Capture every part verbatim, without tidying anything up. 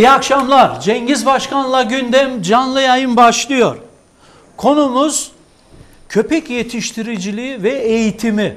İyi akşamlar. Cengiz Başkan'la gündem canlı yayın başlıyor. Konumuz köpek yetiştiriciliği ve eğitimi.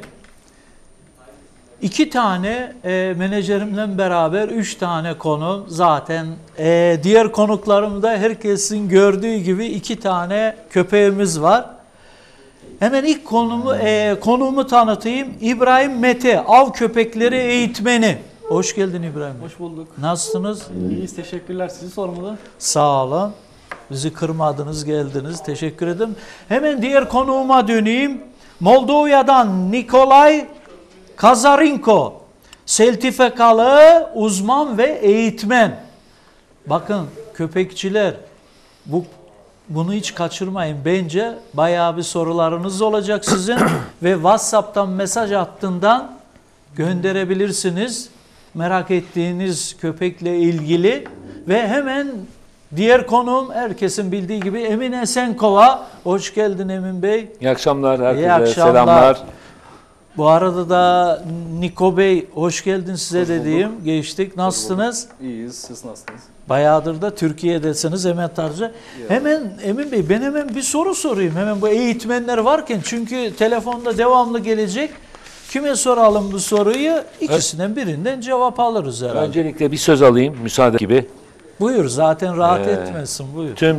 İki tane e, menajerimle beraber üç tane konu zaten e, diğer konuklarımda herkesin gördüğü gibi iki tane köpeğimiz var. Hemen ilk konumu e, konumu tanıtayım. İbrahim Mete, av köpekleri eğitmeni. Hoş geldin İbrahim. Hoş bulduk. Nasılsınız? İyiyiz, teşekkürler. Sizi sormalı. Sağ olun. Bizi kırmadınız, geldiniz. Teşekkür ederim. Hemen diğer konuğuma döneyim. Moldova'dan Nikolay Kazarenko, sertifikalı uzman ve eğitmen. Bakın köpekçiler, bu bunu hiç kaçırmayın. Bence bayağı bir sorularınız olacak sizin ve WhatsApp'tan mesaj hattından gönderebilirsiniz. Merak ettiğiniz köpekle ilgili ve hemen diğer konuğum herkesin bildiği gibi Emin Esenkova. Hoş geldin Emin Bey. İyi akşamlar herkese. İyi akşamlar. Selamlar. Bu arada da Niko Bey hoş geldin size hoş de diyeyim. Geçtik. Nasılsınız? İyiyiz. Siz nasılsınız? Bayağıdır da Türkiye'desiniz hemen tarzı. Hemen Emin Bey ben hemen bir soru sorayım. Hemen bu eğitmenler varken çünkü telefonda devamlı gelecek. Kime soralım bu soruyu? İkisinden birinden cevap alırız herhalde. Öncelikle bir söz alayım müsaade gibi. Buyur zaten rahat ee, etmesin buyur. Tüm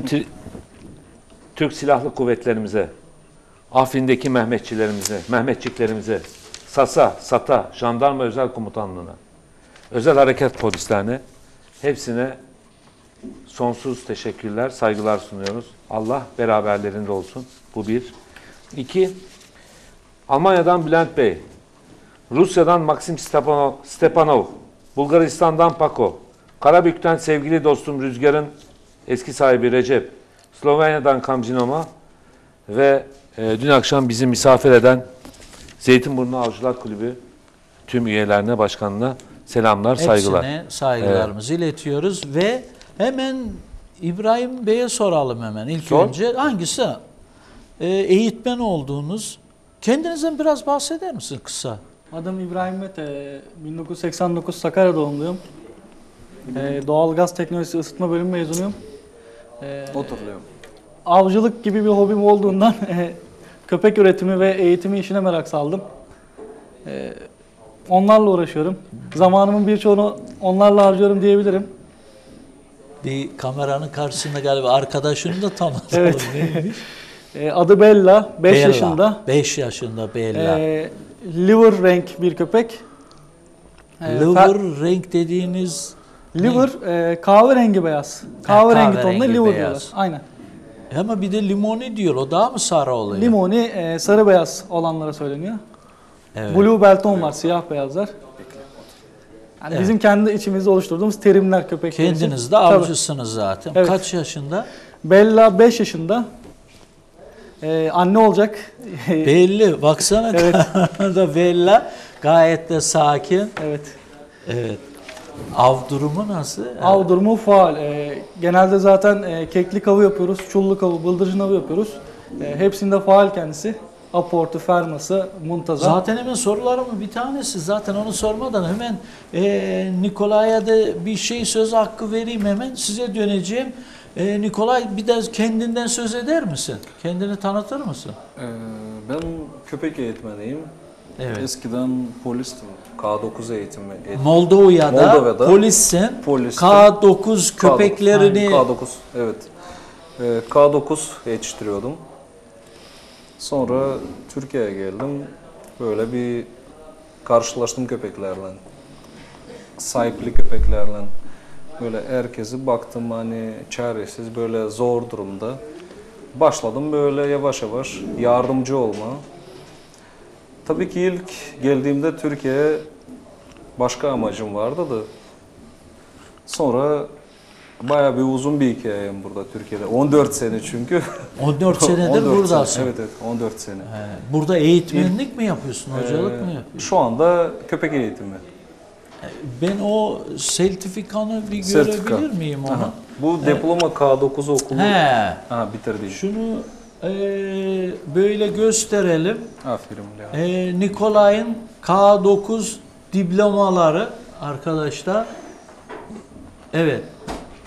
Türk Silahlı Kuvvetlerimize, Afrin'deki Mehmetçilerimize, Mehmetçiklerimize, SAS'a, SAT'a, Jandarma Özel Komutanlığı'na, Özel Harekat Polislerine hepsine sonsuz teşekkürler, saygılar sunuyoruz. Allah beraberlerinde olsun. Bu bir. İki, Almanya'dan Bülent Bey, Rusya'dan Maxim Stepanov, Stepanov, Bulgaristan'dan Paco, Karabük'ten sevgili dostum Rüzgar'ın eski sahibi Recep, Slovenya'dan Kamcinoma ve e, dün akşam bizi misafir eden Zeytinburnu Avcılar Kulübü tüm üyelerine, başkanına selamlar, hepsine saygılar. Hepsine saygılarımızı evet. iletiyoruz ve hemen İbrahim Bey'e soralım hemen ilk Sor. önce. Hangisi? E, eğitmen olduğunuz, kendinizden biraz bahseder misin kısa? Adım İbrahim Mete, bin dokuz yüz seksen dokuz Sakarya doğumluyum. Ee, Doğalgaz Teknolojisi Isıtma Bölümü mezunuyum. Ee, Oturuyorum. Avcılık gibi bir hobim olduğundan e, köpek üretimi ve eğitimi işine merak saldım. Ee, onlarla uğraşıyorum. Zamanımın birçoğunu onlarla harcıyorum diyebilirim. Bir kameranın karşısında galiba arkadaşını da tanıtalım. Evet. e, adı Bella, beş yaşında. beş yaşında Bella. E, liver renk bir köpek. E, liver renk dediğiniz liver e, kahverengi beyaz. Kahverengi tonunda liver beyaz. Diyorlar. Aynen. Ama bir de limoni diyor. O daha mı sarı oluyor? Limoni e, sarı beyaz olanlara söyleniyor. Evet. Blue Belton var, siyah beyazlar. Yani evet. Bizim kendi içimizde oluşturduğumuz terimler köpek. Kendiniz de avcısınız zaten. Evet. Kaç yaşında? Bella beş yaşında. Ee, anne olacak. Belli. Baksana evet. da Bella gayet de sakin. Evet. Evet. Av durumu nasıl? Av evet. durumu faal. Ee, genelde zaten e, keklik avı yapıyoruz, çulluk avı, bıldırcın avı yapıyoruz. E, hepsinde faal kendisi. Aportu, ferması, muntazam. Zaten hemen sorularımın bir tanesi. Zaten onu sormadan hemen e, Nikolay'a da bir şey söz hakkı vereyim hemen. Size döneceğim. E, Nikolay bir de kendinden söz eder misin? Kendini tanıtır mısın? Ee, ben köpek eğitmeniyim. Evet. Eskiden polistim. K dokuz eğitimi. Eğitim. Moldova'da, Moldova'da polissin. Polistim. K dokuz köpeklerini... K dokuz, evet. Ee, K dokuz yetiştiriyordum. Sonra Türkiye'ye geldim. Böyle bir karşılaştım köpeklerle. Sahipli köpeklerle. Böyle herkesi baktım hani çaresiz, böyle zor durumda. Başladım böyle yavaş yavaş yardımcı olma. Tabii ki ilk geldiğimde Türkiye'ye başka amacım vardı da. Sonra bayağı bir uzun bir hikayem burada Türkiye'de. on dört sene çünkü. on dört senedir on dört buradasın. Sene. Evet evet on dört sene. He. Burada eğitmenlik İlk, mi yapıyorsun, hocalık e, mı yapıyorsun? Şu anda köpek eğitimi. Ben o sertifikanı bir Sertifika. görebilir miyim onu? Aha. Bu He. diploma K dokuz okulu He. bitirdim. Şunu e, böyle gösterelim. Aferin. E, Nikolay'ın K dokuz diplomaları arkadaşlar. Evet.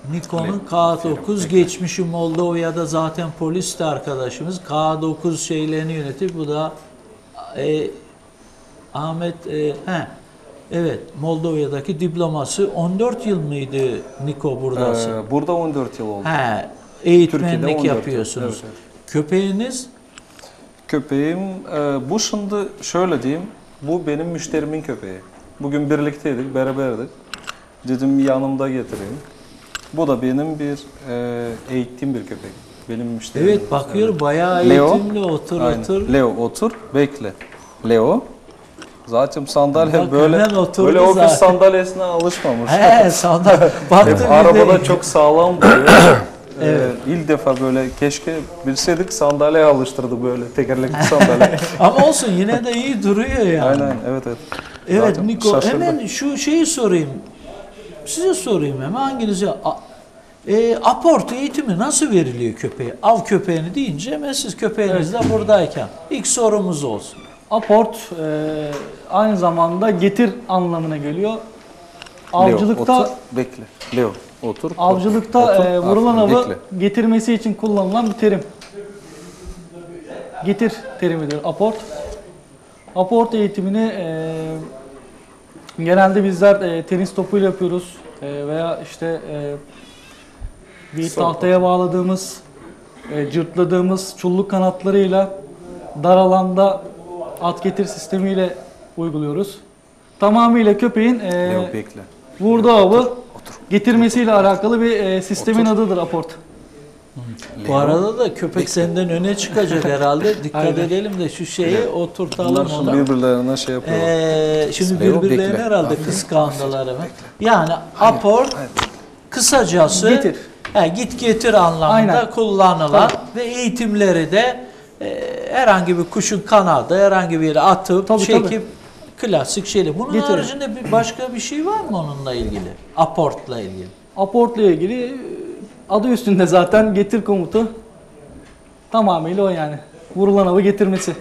Nikon'un K dokuz, geçmişi Moldova'da zaten polis de arkadaşımız. K dokuz şeylerini yönetir. Bu da e, Ahmet e, he, evet, Moldova'daki diploması. on dört yıl mıydı Niko buradasın? Ee, burada on dört yıl oldu. He, Türkiye'de eğitmenlik on dört yıl. yapıyorsunuz. Evet, evet. Köpeğiniz? Köpeğim, e, bu şimdi şöyle diyeyim, bu benim müşterimin köpeği. Bugün birlikteydik, beraberdik. Dedim yanımda getireyim. Bu da benim bir e, eğittiğim bir köpek. Benim müşterim. Evet, bakıyorum Evet. bayağı Leo, eğitimli, otur aynen. otur. Leo otur, bekle. Leo. Zaten sandalye Bak, böyle hemen oturdu böyle ofis zaten. sandalyesine alışmamış. He, sandalye. Baktım Hep bir de- arabada çok sağlam duruyor. Evet. Ee, ilk defa böyle keşke bilseydik sandalyeye alıştırdı böyle tekerlekli sandalye. Ama olsun, yine de iyi duruyor yani. Aynen, evet evet. Evet Zaten Niko, şaşırdı. hemen şu şeyi sorayım. Size sorayım hemen, hanginize a, e, aport eğitimi nasıl veriliyor köpeğe? Av köpeğini deyince hemen siz köpeğiniz de buradayken ilk sorumuz olsun. Aport e, aynı zamanda getir anlamına geliyor. Leo, Avcılıkta otur, bekle. Leo, otur. avcılıkta otur, e, vurulan aferin, avı bekle. getirmesi için kullanılan bir terim. Getir terimidir aport. Aport eğitimini e, genelde bizler e, tenis topuyla yapıyoruz e, veya işte e, bir Sol tahtaya bağladığımız, e, cırtladığımız çulluk kanatlarıyla dar alanda at getir sistemiyle uyguluyoruz. Tamamıyla köpeğin e, Leo bekle. vurduğu avı getirmesiyle alakalı bir e, sistemin Otur. adıdır aport. Bu arada da köpek senden öne çıkacak herhalde. Dikkat Aynen. edelim de şu şeyi oturtalım Bunlar şimdi ona. birbirlerine şey yapıyorlar. Ee, şimdi Leo, birbirlerine bekle. herhalde Aferin, kıskandılar hemen. Yani aport kısacası Getir. he, git getir anlamında Aynen. kullanılan Tabii. ve eğitimleri de e, herhangi bir kuşun kanadı herhangi bir yere atıp Tabii, çekip klasik şeyle. Bunun Getirin. haricinde bir başka bir şey var mı onunla ilgili? Aportla ilgili. Aportla ilgili e, adı üstünde zaten getir komutu tamamıyla o yani. Vurulan avı getirmesi.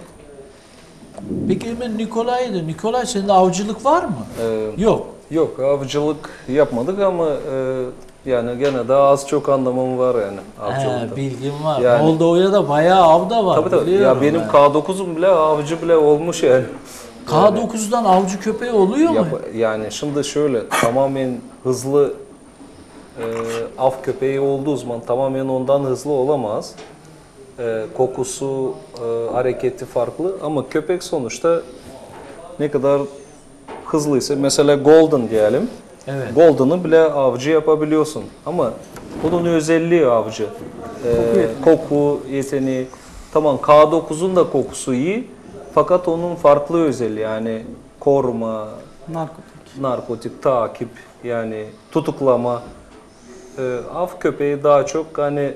Peki hemen Nikolay'dı. Nikolay, senin avcılık var mı? Ee, Yok. Yok, avcılık yapmadık ama e, yani gene de az çok anlamam var yani avcılıkta. He, bilgim var. Yani- Moldova'ya da bayağı av da var. Tabii tabii. biliyorum Ya benim ben. K dokuzum bile avcı bile olmuş yani. K dokuzdan avcı köpeği oluyor mu? Yap- yani şimdi şöyle tamamen hızlı e, av köpeği olduğu zaman tamamen ondan hızlı olamaz. E, kokusu, e, hareketi farklı ama köpek sonuçta ne kadar hızlıysa mesela Golden diyelim. Evet. Golden'ı bile avcı yapabiliyorsun ama bunun özelliği avcı. E, koku yeteneği. Tamam, K dokuzun da kokusu iyi fakat onun farklı özelliği yani koruma, Narkotik. narkotik takip yani tutuklama. Ee, av köpeği daha çok hani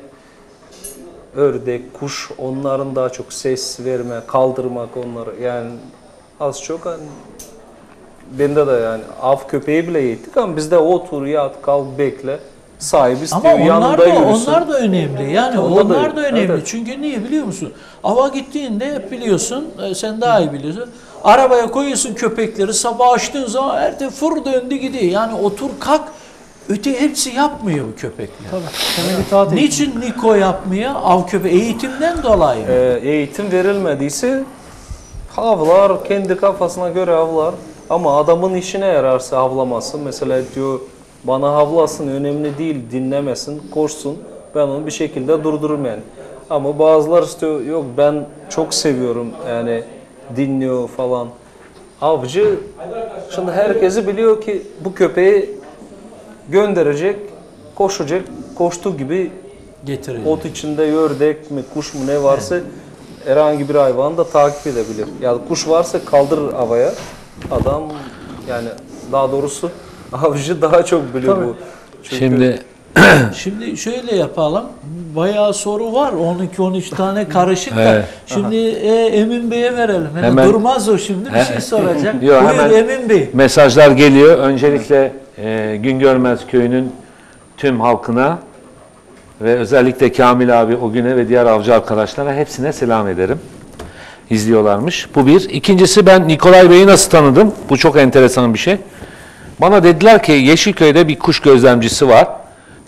ördek, kuş onların daha çok ses verme, kaldırmak onları yani az çok hani bende de yani av köpeği bile eğittik ama bizde otur, yat, kalk, bekle. Sahibi istiyor, Ama onlar yanında da yürüsün. onlar da önemli. Yani Onlar da- onlar da önemli. evet. Çünkü niye biliyor musun? Ava gittiğinde hep biliyorsun, e, sen daha iyi biliyorsun. Arabaya koyuyorsun köpekleri, sabah açtığın zaman her de fır döndü gidiyor. Yani otur kalk, öte hepsi yapmıyor bu köpekler. Tabii. Temel itaat eğitimi. Niçin Niko yapmıyor? Av köpeği eğitimden dolayı mı? Ee, eğitim verilmediyse avlar, kendi kafasına göre avlar. Ama adamın işine yararsa avlaması. Mesela diyor bana havlasın, önemli değil, dinlemesin, koşsun. Ben onu bir şekilde durdururum yani. Ama bazıları istiyor, yok ben çok seviyorum yani dinliyor falan. Avcı şimdi herkesi biliyor ki bu köpeği gönderecek, koşacak, koştuğu gibi Getiriyor. ot içinde ördek mi, kuş mu ne varsa herhangi bir hayvanı da takip edebilir. Yani kuş varsa kaldırır havaya. Adam yani daha doğrusu avcı daha çok biliyor Tabii. bu. Çünkü Şimdi Şimdi şöyle yapalım. Bayağı soru var. on iki on üç tane karışık da. Evet. Şimdi e, Emin Bey'e verelim. Hemen, Hemen- durmaz o şimdi. Bir He- şey soracak. Yok, Buyur hemen- Emin Bey. mesajlar geliyor. Öncelikle e, Güngörmez Köyü'nün tüm halkına ve özellikle Kamil abi, o güne ve diğer avcı arkadaşlara hepsine selam ederim. İzliyorlarmış. Bu bir. İkincisi, ben Nikolay Bey'i nasıl tanıdım? Bu çok enteresan bir şey. Bana dediler ki Yeşilköy'de bir kuş gözlemcisi var.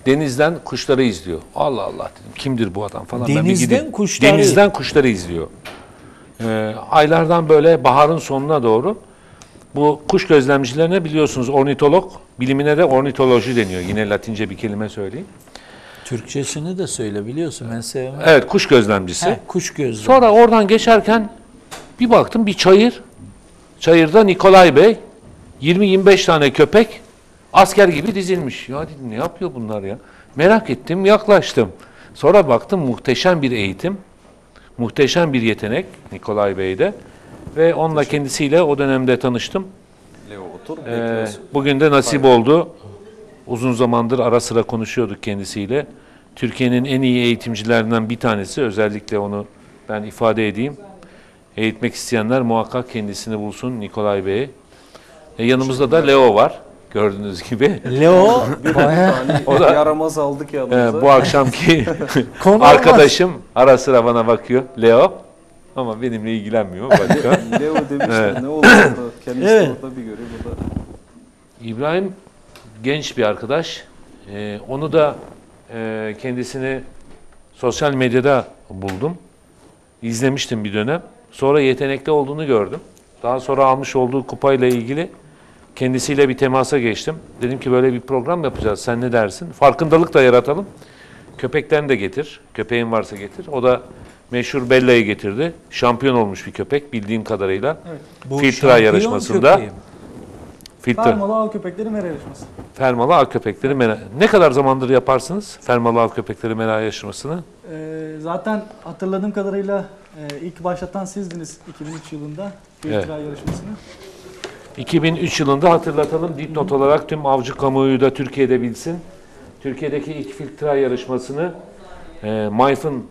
denizden kuşları izliyor. Allah Allah dedim. Kimdir bu adam falan. Ben bir Denizden gideyim. kuşları- Denizden kuşları izliyor. Ee, aylardan böyle baharın sonuna doğru bu kuş gözlemcilerine biliyorsunuz ornitolog, bilimine de ornitoloji deniyor. Yine Latince bir kelime söyleyeyim. Türkçesini de söyle biliyorsun ben sevmem. Evet, kuş gözlemcisi. He, kuş gözlü. Sonra oradan geçerken bir baktım bir çayır. Çayırda Nikolay Bey, yirmi yirmi beş tane köpek asker gibi dizilmiş. Ya dedim ne yapıyor bunlar ya? Merak ettim, yaklaştım. Sonra baktım muhteşem bir eğitim, muhteşem bir yetenek Nikolay Bey'de. Ve onunla kendisiyle o dönemde tanıştım. Leo otur, Ee, bekliyorsun. bugün de nasip oldu. Uzun zamandır ara sıra konuşuyorduk kendisiyle. Türkiye'nin en iyi eğitimcilerinden bir tanesi. Özellikle onu ben ifade edeyim. Eğitmek isteyenler muhakkak kendisini bulsun Nikolay Bey'i. E, yanımızda da Leo var. Gördüğünüz gibi. Leo bayağı Yani O da- yaramaz aldık yanımıza. E, bu akşamki konu arkadaşım ara sıra bana bakıyor. Leo. Ama benimle ilgilenmiyor. Başka. Leo demişler, Evet. ne oldu orada? Kendisi Evet. orada bir görüyor, burada. İbrahim genç bir arkadaş. Ee, onu da e, kendisini sosyal medyada buldum. İzlemiştim bir dönem. Sonra yetenekli olduğunu gördüm. Daha sonra almış olduğu kupayla ilgili kendisiyle bir temasa geçtim. Dedim ki böyle bir program yapacağız. Sen ne dersin? Farkındalık da yaratalım. Köpeklerini de getir. Köpeğin varsa getir. O da meşhur Bella'yı getirdi. Şampiyon olmuş bir köpek bildiğim kadarıyla. bu Filtre şampiyon yarışmasında. köpeği. Filtre. Fermalı av köpekleri mera yarışması. Fermalı av köpekleri mera. Ne kadar zamandır yaparsınız Fermalı av köpekleri mera yarışmasını? Ee, zaten hatırladığım kadarıyla e, ilk başlatan sizdiniz iki bin üç yılında filtre Evet. yarışmasını. iki bin üç yılında hatırlatalım dipnot olarak tüm avcı kamuoyu da Türkiye'de bilsin. Türkiye'deki ilk filtre yarışmasını e, MAIF'ın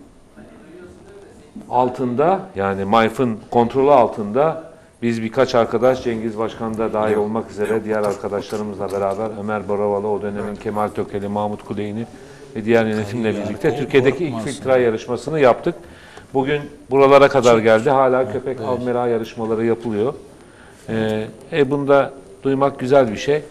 altında yani MAIF'ın kontrolü altında biz birkaç arkadaş Cengiz Başkan da dahil olmak üzere diğer arkadaşlarımızla beraber Ömer Baravalı o dönemin Kemal Tökeli, Mahmut Kuleyni ve diğer yönetimle birlikte Türkiye'deki ilk filtre yarışmasını yaptık. Bugün buralara kadar geldi. Hala köpek av mera yarışmaları yapılıyor. Ee, e, bunu da duymak güzel bir şey.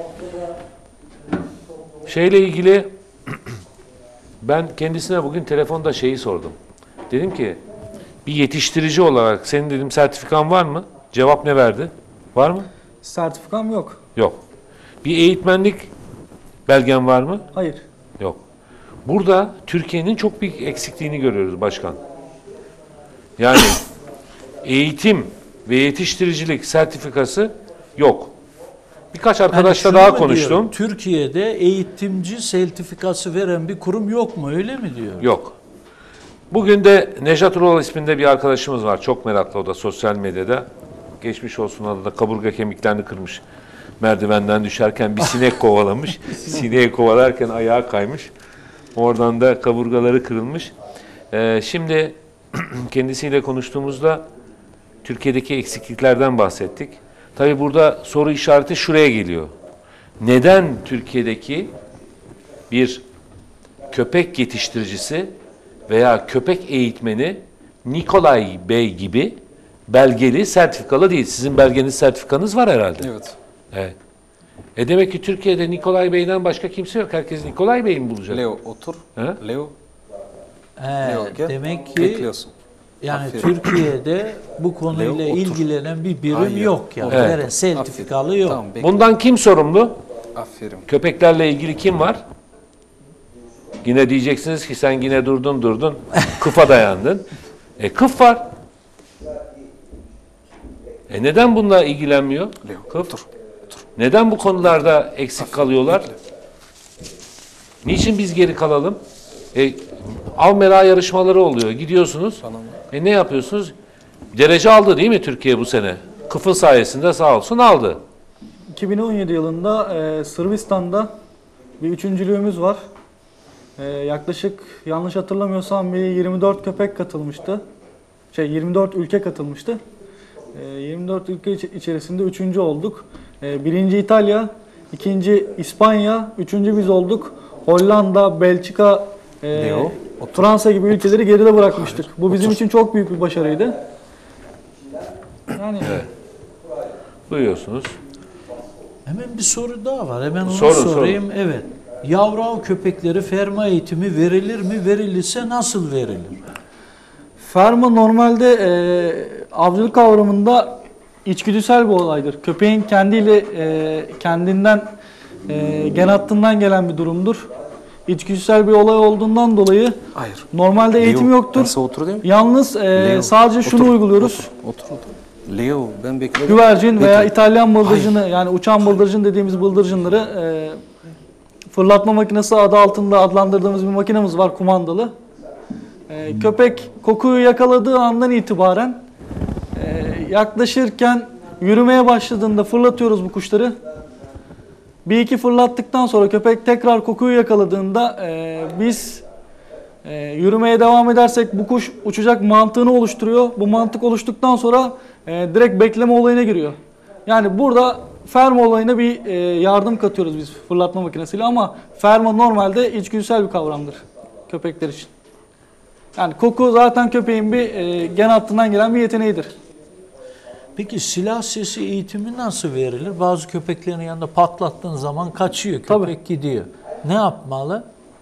Şeyle ilgili ben kendisine bugün telefonda şeyi sordum. Dedim ki bir yetiştirici olarak senin dedim sertifikan var mı? Cevap ne verdi? Var mı? Sertifikam yok. Yok. Bir eğitmenlik belgen var mı? Hayır. Yok. Burada Türkiye'nin çok büyük eksikliğini görüyoruz başkan. Yani eğitim ve yetiştiricilik sertifikası yok. Birkaç arkadaşla Yani daha şunu mu konuştum. diyor, Türkiye'de eğitimci sertifikası veren bir kurum yok mu öyle mi diyor? Yok. Bugün de Nejat Ural isminde bir arkadaşımız var. Çok meraklı o da sosyal medyada. Geçmiş olsun adında kaburga kemiklerini kırmış. Merdivenden düşerken bir sinek kovalamış. Sineği kovalarken ayağı kaymış. Oradan da kaburgaları kırılmış. Ee, şimdi kendisiyle konuştuğumuzda Türkiye'deki eksikliklerden bahsettik. Tabii burada soru işareti şuraya geliyor. Neden Türkiye'deki bir köpek yetiştiricisi veya köpek eğitmeni Nikolay Bey gibi belgeli, sertifikalı değil? Sizin belgeniz, sertifikanız var herhalde. Evet. Evet. E demek ki Türkiye'de Nikolay Bey'den başka kimse yok. Herkes Nikolay Bey'i mi bulacak? Leo otur. He? Leo, He, Leo gel. demek ki Bekliyorsun. yani Aferin. Türkiye'de bu konuyla Leo, otur. ilgilenen bir birim Hayır, yok yani. Evet. Veren sertifikalı yok. Tamam, bekle. Bundan kim sorumlu? Aferin. Köpeklerle ilgili kim var? Yine diyeceksiniz ki sen yine durdun durdun. Kıfa dayandın. E kıf var. E neden bununla ilgilenmiyor? Leo Kıf. otur. Neden bu konularda eksik kalıyorlar? Niçin biz geri kalalım? E, av mera yarışmaları oluyor. Gidiyorsunuz. Tamam. E ne yapıyorsunuz? Derece aldı değil mi Türkiye bu sene? Kıfıl sayesinde sağ olsun aldı. iki bin on yedi yılında e, Sırbistan'da bir üçüncülüğümüz var. E, yaklaşık yanlış hatırlamıyorsam bir yirmi dört köpek katılmıştı. Şey yirmi dört ülke katılmıştı. E, yirmi dört ülke iç- içerisinde üçüncü olduk. E, birinci İtalya, ikinci İspanya, üçüncü biz olduk. Hollanda, Belçika, e, Leo, Fransa gibi ülkeleri geride bırakmıştık. Bu bizim için çok büyük bir başarıydı. Yani Duyuyorsunuz. Hemen bir soru daha var. Hemen onu Sorun, sorayım. Evet. yavru av köpekleri ferma eğitimi verilir mi? Verilirse nasıl verilir? Ferma normalde e, avcılık kavramında içgüdüsel bir olaydır. Köpeğin kendiyle e, kendinden e, gen hattından gelen bir durumdur. İçgüdüsel bir olay olduğundan dolayı Hayır. normalde eğitim Leo, yoktur. ben size otur diyeyim. Yalnız e, Leo, sadece şunu otur, uyguluyoruz. Otur, otur, otur. Leo, ben bekledim. Güvercin veya Bekle. İtalyan bıldırcını, yani uçan bıldırcın dediğimiz bıldırcınları e, fırlatma makinesi adı altında adlandırdığımız bir makinemiz var, kumandalı. E, köpek kokuyu yakaladığı andan itibaren e, yaklaşırken yürümeye başladığında fırlatıyoruz bu kuşları. Bir iki fırlattıktan sonra köpek tekrar kokuyu yakaladığında e, biz e, yürümeye devam edersek bu kuş uçacak mantığını oluşturuyor. Bu mantık oluştuktan sonra e, direkt bekleme olayına giriyor. Yani burada ferma olayına bir e, yardım katıyoruz biz fırlatma makinesiyle, ama ferma normalde içgüdüsel bir kavramdır köpekler için. Yani koku zaten köpeğin bir e, gen hattından gelen bir yeteneğidir. Peki silah sesi eğitimi nasıl verilir? Bazı köpeklerin yanında patlattığın zaman kaçıyor, köpek Tabii. gidiyor. Ne yapmalı?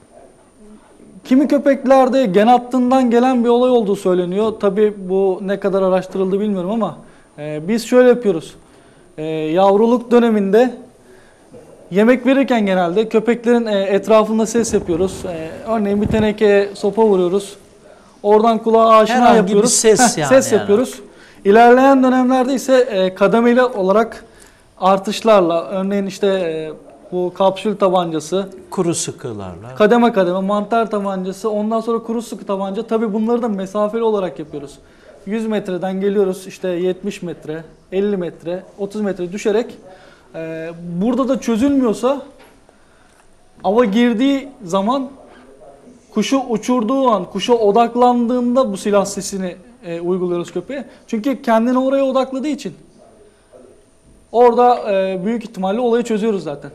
Kimi köpeklerde gen hattından gelen bir olay olduğu söyleniyor. Tabii bu ne kadar araştırıldı bilmiyorum, ama e, biz şöyle yapıyoruz. E, yavruluk döneminde yemek verirken genelde köpeklerin e, etrafında ses yapıyoruz. E, örneğin bir tenekeye sopa vuruyoruz. Oradan kulağa aşina Herhangi bir yapıyoruz. ses Heh, yani Ses yani. yapıyoruz. İlerleyen dönemlerde ise e, kademeli olarak artışlarla, örneğin işte e, bu kapsül tabancası, Kuru sıkılarla. kademe kademe mantar tabancası, ondan sonra kuru sıkı tabanca. Tabii bunları da mesafeli olarak yapıyoruz. yüz metreden geliyoruz işte yetmiş metre, elli metre, otuz metre düşerek. E, burada da çözülmüyorsa ava girdiği zaman, kuşu uçurduğu an, kuşa odaklandığında bu silah sesini e, uyguluyoruz köpeğe. Çünkü kendini oraya odakladığı için orada e, büyük ihtimalle olayı çözüyoruz zaten.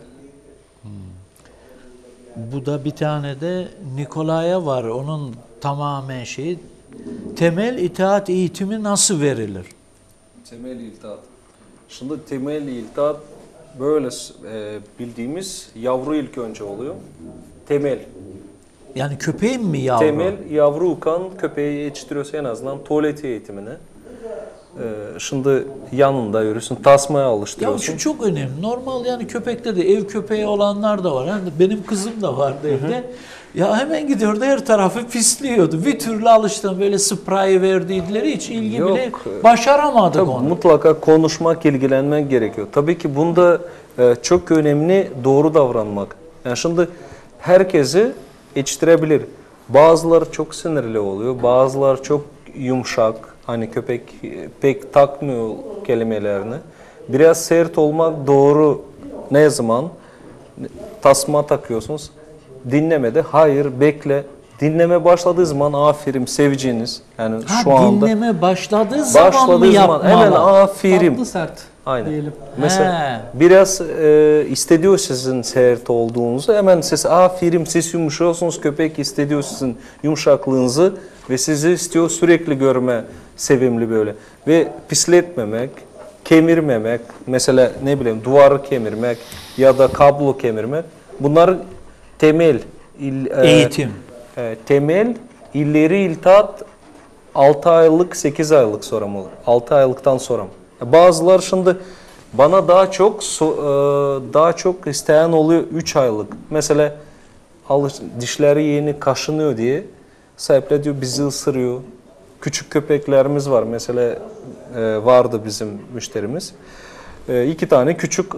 Bu da bir tane de Nikolaya var. Onun tamamen şeyi. Temel itaat eğitimi nasıl verilir? Temel iltihat. Şimdi temel iltihat böyle e, bildiğimiz yavru ilk önce oluyor. Temel. Yani köpeğin mi yavru? Temel yavruyken köpeği yetiştiriyorsa en azından tuvalet eğitimini. Ee, şimdi yanında yürüsün, tasmaya Ya alıştırıyorsun. şu çok önemli. Normal yani köpekte de ev köpeği olanlar da var. Yani benim kızım da vardı evde. Ya hemen gidiyordu, her tarafı pisliyordu. Bir türlü alıştım, böyle sprayı verdikleri hiç ilgi Yok. bile başaramadık Tabii onu. mutlaka konuşmak, ilgilenmek gerekiyor. Tabii ki bunda e, çok önemli doğru davranmak. Yani şimdi herkesi yetiştirebilir. Bazıları çok sinirli oluyor, bazıları çok yumuşak. Hani köpek pek takmıyor kelimelerini. Biraz sert olmak doğru. Ne zaman? Tasma takıyorsunuz. Dinlemede hayır, bekle. Dinleme başladığı zaman aferin, seveceğiniz. Yani Ha, şu anda dinleme başladığı zaman mı başladığı zaman yapmalı? hemen aferin. Tatlı sert Aynen. diyelim. Mesela He. biraz e, istediyor sizin sert olduğunuzu, hemen siz aferin, siz yumuşuyorsunuz, köpek istediyor sizin yumuşaklığınızı ve sizi istiyor sürekli görme, sevimli böyle. Ve pisletmemek, kemirmemek, mesela ne bileyim duvarı kemirmek ya da kablo kemirmek, bunlar temel il, e, Eğitim. e, temel ileri iltihat altı aylık, sekiz aylık sonra mı olur? altı aylıktan sonra mı? Bazıları şimdi bana daha çok daha çok isteyen oluyor üç aylık. Mesela alış, dişleri yeni kaşınıyor diye sahipler diyor bizi ısırıyor. Küçük köpeklerimiz var. Mesela vardı bizim müşterimiz. İki tane küçük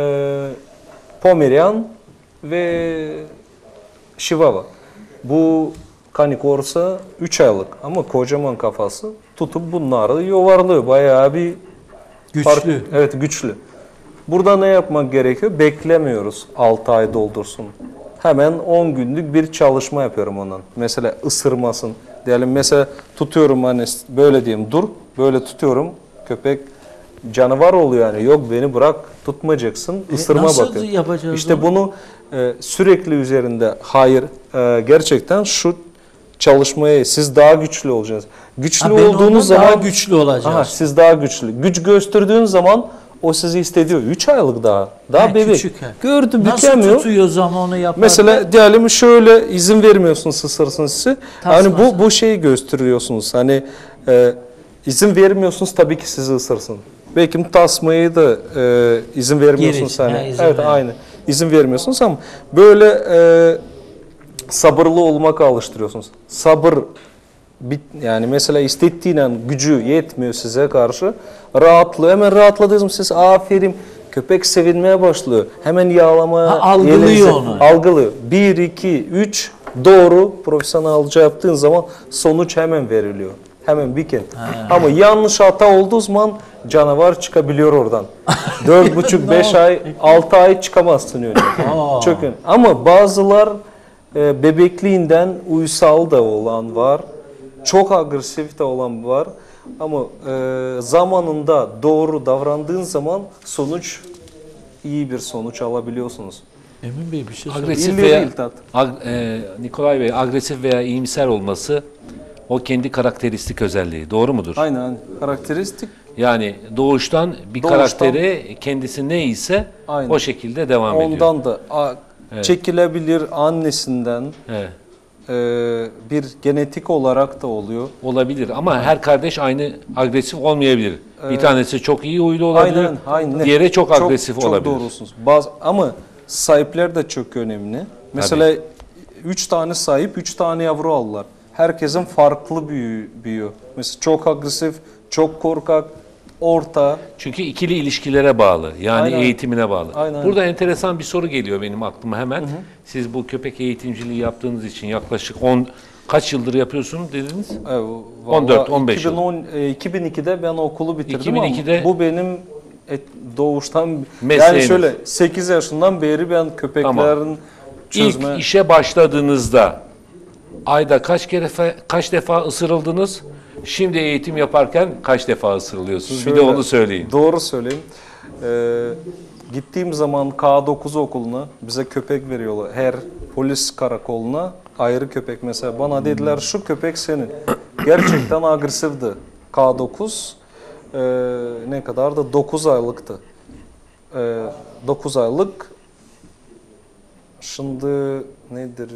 Pomerian ve Chihuahua. Bu Canis Corsa üç aylık ama kocaman kafası tutup bunları yuvarlıyor. Bayağı bir Güçlü. fark, evet güçlü. Burada ne yapmak gerekiyor? Beklemiyoruz altı ay doldursun. Hemen on günlük bir çalışma yapıyorum ondan. Mesela ısırmasın. Diyelim mesela tutuyorum hani böyle diyeyim dur. Böyle tutuyorum. Köpek canavar oluyor yani. Yok beni bırak tutmayacaksın. Isırma nasıl bakın. yapacağız İşte onu? bunu e, sürekli üzerinde hayır e, gerçekten şu çalışmaya siz daha güçlü olacaksınız. Güçlü Ha, ben ondan olduğunuz zaman daha güçlü olacağız. Aha, siz daha güçlü. Güç gösterdiğiniz zaman O sizi hissediyor. üç aylık daha. Daha Ha, bebek. küçük, ha. Gördü Nasıl bükemiyor. tutuyor zamanı yaparken? Mesela diyelim şöyle izin vermiyorsunuz ısırsın sizi. Hani Tasması. bu bu şeyi gösteriyorsunuz. Hani e, izin vermiyorsunuz tabii ki sizi ısırsın. Belki tasmayı da e, izin vermiyorsunuz Geri, hani. ha, izin Evet ver. aynı. İzin vermiyorsunuz ama böyle e, sabırlı olmak alıştırıyorsunuz. Sabır bit yani mesela istediğiyle gücü yetmiyor size karşı. Rahatlığı hemen rahatladınız siz aferin. Köpek sevinmeye başlıyor. Hemen yağlamaya Ha, algılıyor elinize- onu. Algılıyor. bir, iki, üç doğru profesyonelce yaptığın zaman sonuç hemen veriliyor. Hemen bir kez. Ama yanlış hata olduğu zaman canavar çıkabiliyor oradan. Dört buçuk, beş ay, altı ay çıkamazsın öyle. Çok önemli. Ama bazılar e, bebekliğinden uysal da olan var. Çok agresif de olan var. Ama e, zamanında doğru davrandığın zaman sonuç iyi bir sonuç alabiliyorsunuz. Emin Bey bir şey söyle. Agresif İlle veya değil tat. ag- e, Nikolay Bey agresif veya iyimser olması o kendi karakteristik özelliği. Doğru mudur? Aynen, aynen. Karakteristik. Yani doğuştan bir Doğuştan- karakteri kendisi neyse Aynen. o şekilde devam ediyor. Ondan da a, çekilebilir annesinden Evet. e, bir genetik olarak da oluyor. Olabilir ama her kardeş aynı agresif olmayabilir. Bir tanesi çok iyi huylu olabilir. Aynen, aynen. Diğeri çok agresif olabilir. Çok doğrusunuz. Bazı, ama sahipler de çok önemli. Mesela üç tane sahip, üç tane yavru aldılar. Herkesin farklı büyü, büyüyor. Mesela çok agresif, çok korkak, orta. Çünkü ikili ilişkilere bağlı. Yani Aynen. eğitimine bağlı. Aynen. Burada enteresan bir soru geliyor benim aklıma hemen. Siz bu köpek eğitimciliği yaptığınız için yaklaşık on kaç yıldır yapıyorsunuz dediniz? Evet, on dört vallahi on beş yıl. iki bin on, e, iki bin ikide ben okulu bitirdim iki bin ikide ama bu benim et, doğuştan Mesleğiniz. yani şöyle sekiz yaşından beri ben köpeklerin çözme İlk işe başladığınızda ayda kaç kere fe- kaç defa ısırıldınız? Şimdi eğitim yaparken kaç defa ısırılıyorsunuz? bir de Şöyle, onu söyleyin. Doğru söyleyeyim. Ee, gittiğim zaman K dokuz okuluna bize köpek veriyorlar. Her polis karakoluna ayrı köpek mesela. Bana dediler şu köpek senin. Gerçekten agresifti. K dokuz e, ne kadar da dokuz aylıktı. E, dokuz aylık şimdi nedir?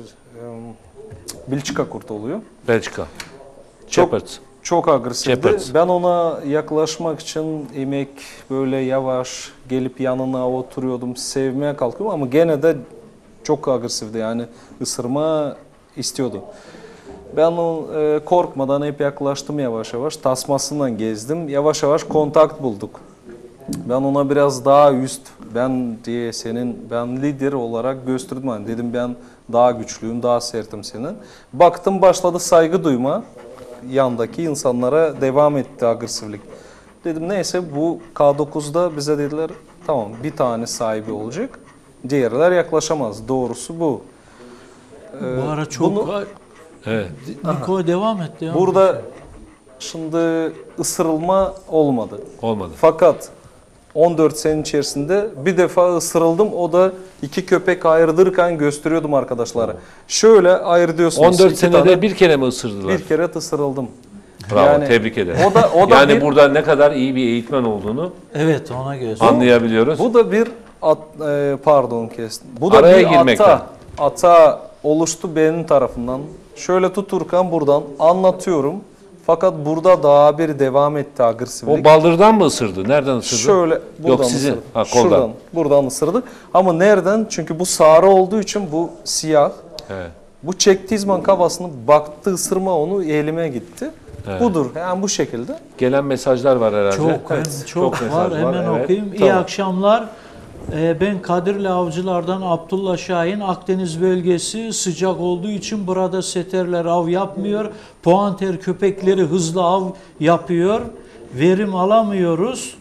E, Belçika kurtu oluyor. Belçika. Çok- Shepherds. Çok agresifti. Shepherds. Ben ona yaklaşmak için emek böyle yavaş gelip yanına oturuyordum, sevmeye kalkıyordum ama gene de çok agresifti yani ısırma istiyordu. Ben o, e, korkmadan hep yaklaştım yavaş yavaş, tasmasından gezdim, yavaş yavaş kontakt bulduk. Ben ona biraz daha üst, ben diye senin, ben lider olarak gösterdim. Yani dedim ben daha güçlüyüm, daha sertim senin. Baktım başladı saygı duyma. Yandaki insanlara devam etti agresiflik. Dedim neyse bu K dokuzda bize dediler tamam bir tane sahibi olacak. Diğerler yaklaşamaz. Doğrusu bu. Ee, Bu ara çok bunu- var. Evet. Niko devam et. Devam Burada şimdi ısırılma olmadı. Olmadı. Fakat on dört sene içerisinde bir defa ısırıldım. O da iki köpek ayırdırken gösteriyordum arkadaşlara. Şöyle ayır diyorsunuz. on dört iki senede tane. bir kere mi ısırdılar? Bir kere ısırıldım. Bravo, Yani tebrik ederim. O da o da yani bir, burada ne kadar iyi bir eğitmen olduğunu Evet ona göre. anlayabiliyoruz. bu da bir at, e, pardon kestim. Bu da Araya bir girmekten. ata ata oluştu benim tarafından. Şöyle tuturken buradan anlatıyorum. Fakat burada daha bir devam etti agresiflik. O baldırdan mı ısırdı? Nereden ısırdı? Şöyle buradan sizin. ısırdı. Ha, koldan. Şuradan, buradan ısırdı. Ama nereden? Çünkü bu sarı olduğu için bu siyah. Evet. Bu çektiği zaman kafasını baktı ısırma onu elime gitti. Evet. Budur. Yani bu şekilde. Gelen mesajlar var herhalde. Çok, Evet. hem çok, mesaj var. Hemen evet. okuyayım. İyi Tamam. akşamlar. Ee, ben Kadirli Avcılar'dan Abdullah Şahin. Akdeniz bölgesi sıcak olduğu için burada seterler av yapmıyor. Puanter köpekleri hızlı av yapıyor. Verim alamıyoruz.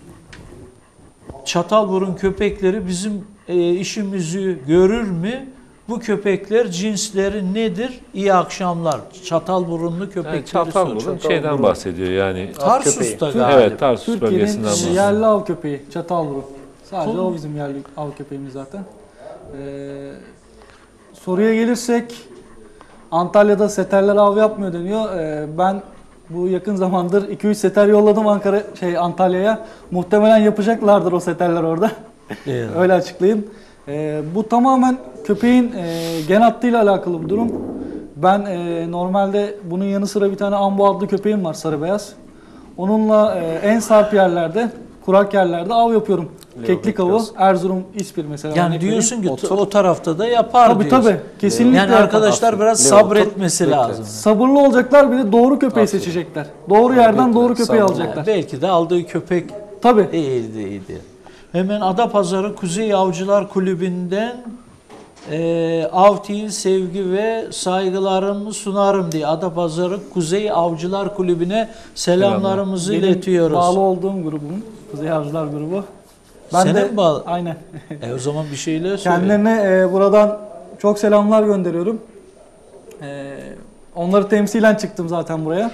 Çatalburun köpekleri bizim e, işimizi görür mü? Bu köpekler cinsleri nedir? İyi akşamlar. Çatalburunlu köpekleri Yani Çatalburun soruyor. şeyden bahsediyor yani. Tarsus'ta galiba. Evet, Tarsus bölgesinden Türkiye'nin bahsediyor. yerli av köpeği Çatalburun. Sadece Kol- o bizim yerli av köpeğimiz zaten. Ee, soruya gelirsek Antalya'da seterler av yapmıyor deniyor. Ee, ben Bu yakın zamandır iki üç seter yolladım Ankara şey Antalya'ya. Muhtemelen yapacaklardır o seterler orada. Evet. Öyle açıklayayım. Ee, bu tamamen köpeğin e, gen hattıyla alakalı bir durum. Ben e, normalde bunun yanı sıra bir tane Ambo adlı köpeğim var, sarı beyaz. Onunla e, en sarp yerlerde, kurak yerlerde av yapıyorum. Leo Keklik avı, bekliyoruz. Erzurum, İspir mesela. Yani örnek diyorsun ki Otur. o tarafta da yapar Tabii diyorsun. tabii, kesinlikle. Yani yapar. arkadaşlar biraz Leo, sabretmesi bekle. lazım. Sabırlı olacaklar, bir de doğru köpeği Aferin. seçecekler. Doğru yerden bekle, doğru köpeği sabırlı. alacaklar. Belki de aldığı köpek Tabii. iyiydi iyiydi. Hemen Adapazarı Kuzey Avcılar Kulübü'nden e, Av T V sevgi ve saygılarımı sunarım diye Adapazarı Kuzey Avcılar Kulübü'ne selamlarımızı Benim iletiyoruz. bağlı olduğum grubum, Kuzey Avcılar grubu. Ben Senin de mi bağlı? aynen. E o zaman bir şeyler söyle. Kendilerine e, buradan çok selamlar gönderiyorum. E, onları temsilen çıktım zaten buraya.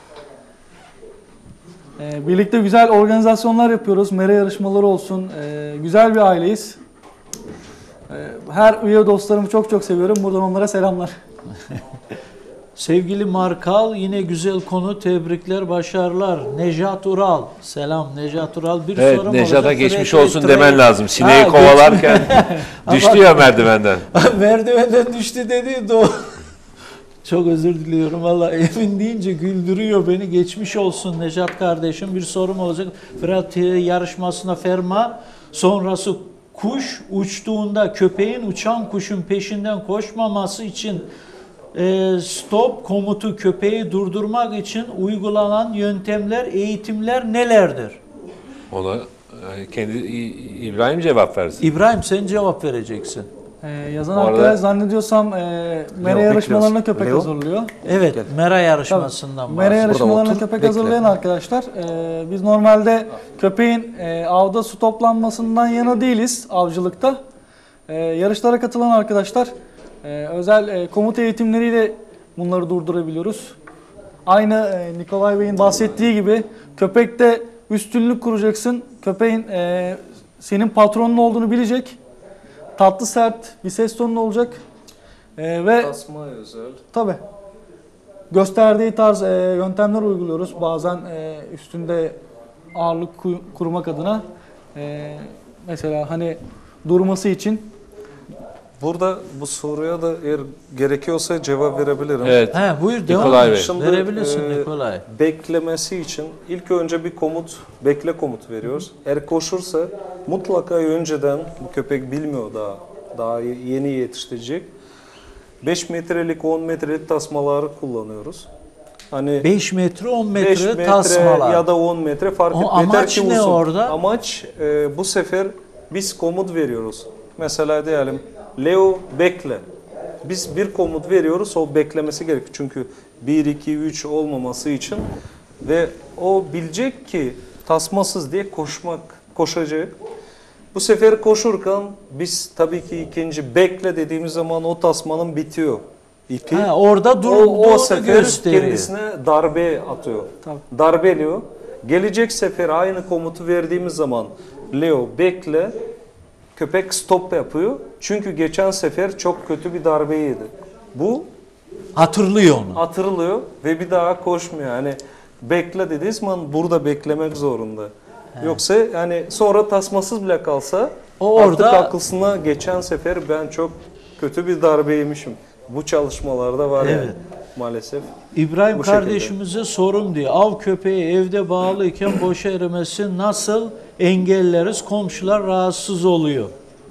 E, birlikte güzel organizasyonlar yapıyoruz. Mera yarışmaları olsun. E, güzel bir aileyiz. E, her üye dostlarımı çok çok seviyorum. Buradan onlara selamlar. Sevgili Markal yine güzel konu, tebrikler, başarılar. Nejat Ural, selam Nejat Ural. Bir Evet, sorum Nejat'a olacak. geçmiş Trek- olsun trek- demen lazım. Sineği Ha, kovalarken düştü ya merdivenden. Merdivenden düştü dedi doğru. Çok özür diliyorum valla, evin deyince güldürüyor beni. Geçmiş olsun Nejat kardeşim. Bir sorum olacak. Fırat yarışmasına ferma sonrası kuş uçtuğunda köpeğin uçan kuşun peşinden koşmaması için e, stop komutu köpeği durdurmak için uygulanan yöntemler, eğitimler nelerdir? Ona e, kendi İ- İbrahim cevap versin. İbrahim sen cevap vereceksin. E, yazan Bu arada- arkadaş zannediyorsam e, mera Leo, yarışmalarına bekliyoruz. köpek Leo. hazırlıyor. Evet, Gel. mera yarışmasından Mera bahsediyor. yarışmalarına otur, köpek bekle. hazırlayan arkadaşlar. e, biz normalde köpeğin e, avda su toplanmasından yana değiliz avcılıkta. E, yarışlara katılan arkadaşlar e, özel e, komuta eğitimleriyle bunları durdurabiliyoruz. Aynı e, Nikolay Bey'in bahsettiği gibi köpekte üstünlük kuracaksın. Köpeğin e, senin patronun olduğunu bilecek. Tatlı sert bir ses tonu olacak. E, ve Tasma özel. tabii gösterdiği tarz e, yöntemler uyguluyoruz. Bazen e, üstünde ağırlık ku- kurmak adına. E, mesela hani durması için. Burada bu soruya da eğer gerekiyorsa cevap verebilirim. Evet. He, buyur devam Nikolay et. Bey. Şimdi, Verebilirsin e, Nikolay. Beklemesi için ilk önce bir komut, bekle komut veriyoruz. Eğer koşursa mutlaka önceden, bu köpek bilmiyor daha, daha yeni yetiştirecek. beş metrelik, on metrelik tasmaları kullanıyoruz. Hani beş metre on beş metre, metre tasmalar. ya da on metre fark O etmez. amaç Yeter ki ne vursun. orada? Amaç e, bu sefer biz komut veriyoruz. Mesela diyelim Leo bekle. Biz bir komut veriyoruz, o beklemesi gerekiyor. Çünkü bir, iki, üç olmaması için ve o bilecek ki tasmasız diye koşmak, koşacak. Bu sefer koşurken biz tabii ki ikinci bekle dediğimiz zaman o tasmanın bitiyor ipi. Ha, orada O, durduğunu o sefer gösteriyor. kendisine darbe atıyor. Tabii. Darbeliyor. Gelecek sefer aynı komutu verdiğimiz zaman Leo bekle, köpek stop yapıyor. Çünkü geçen sefer çok kötü bir darbe yedi. Bu Hatırlıyor onu. hatırlıyor ve bir daha koşmuyor. Yani bekle dediği zaman burada beklemek zorunda. Yoksa yani sonra tasmasız bile kalsa O artık orada- akılsına geçen sefer ben çok kötü bir darbe yemişim. Bu çalışmalarda var yani Evet. maalesef. İbrahim Bu şekilde. kardeşimize sorum diye. Av köpeği evde bağlıyken boşa erimesi nasıl engelleriz? Komşular rahatsız oluyor.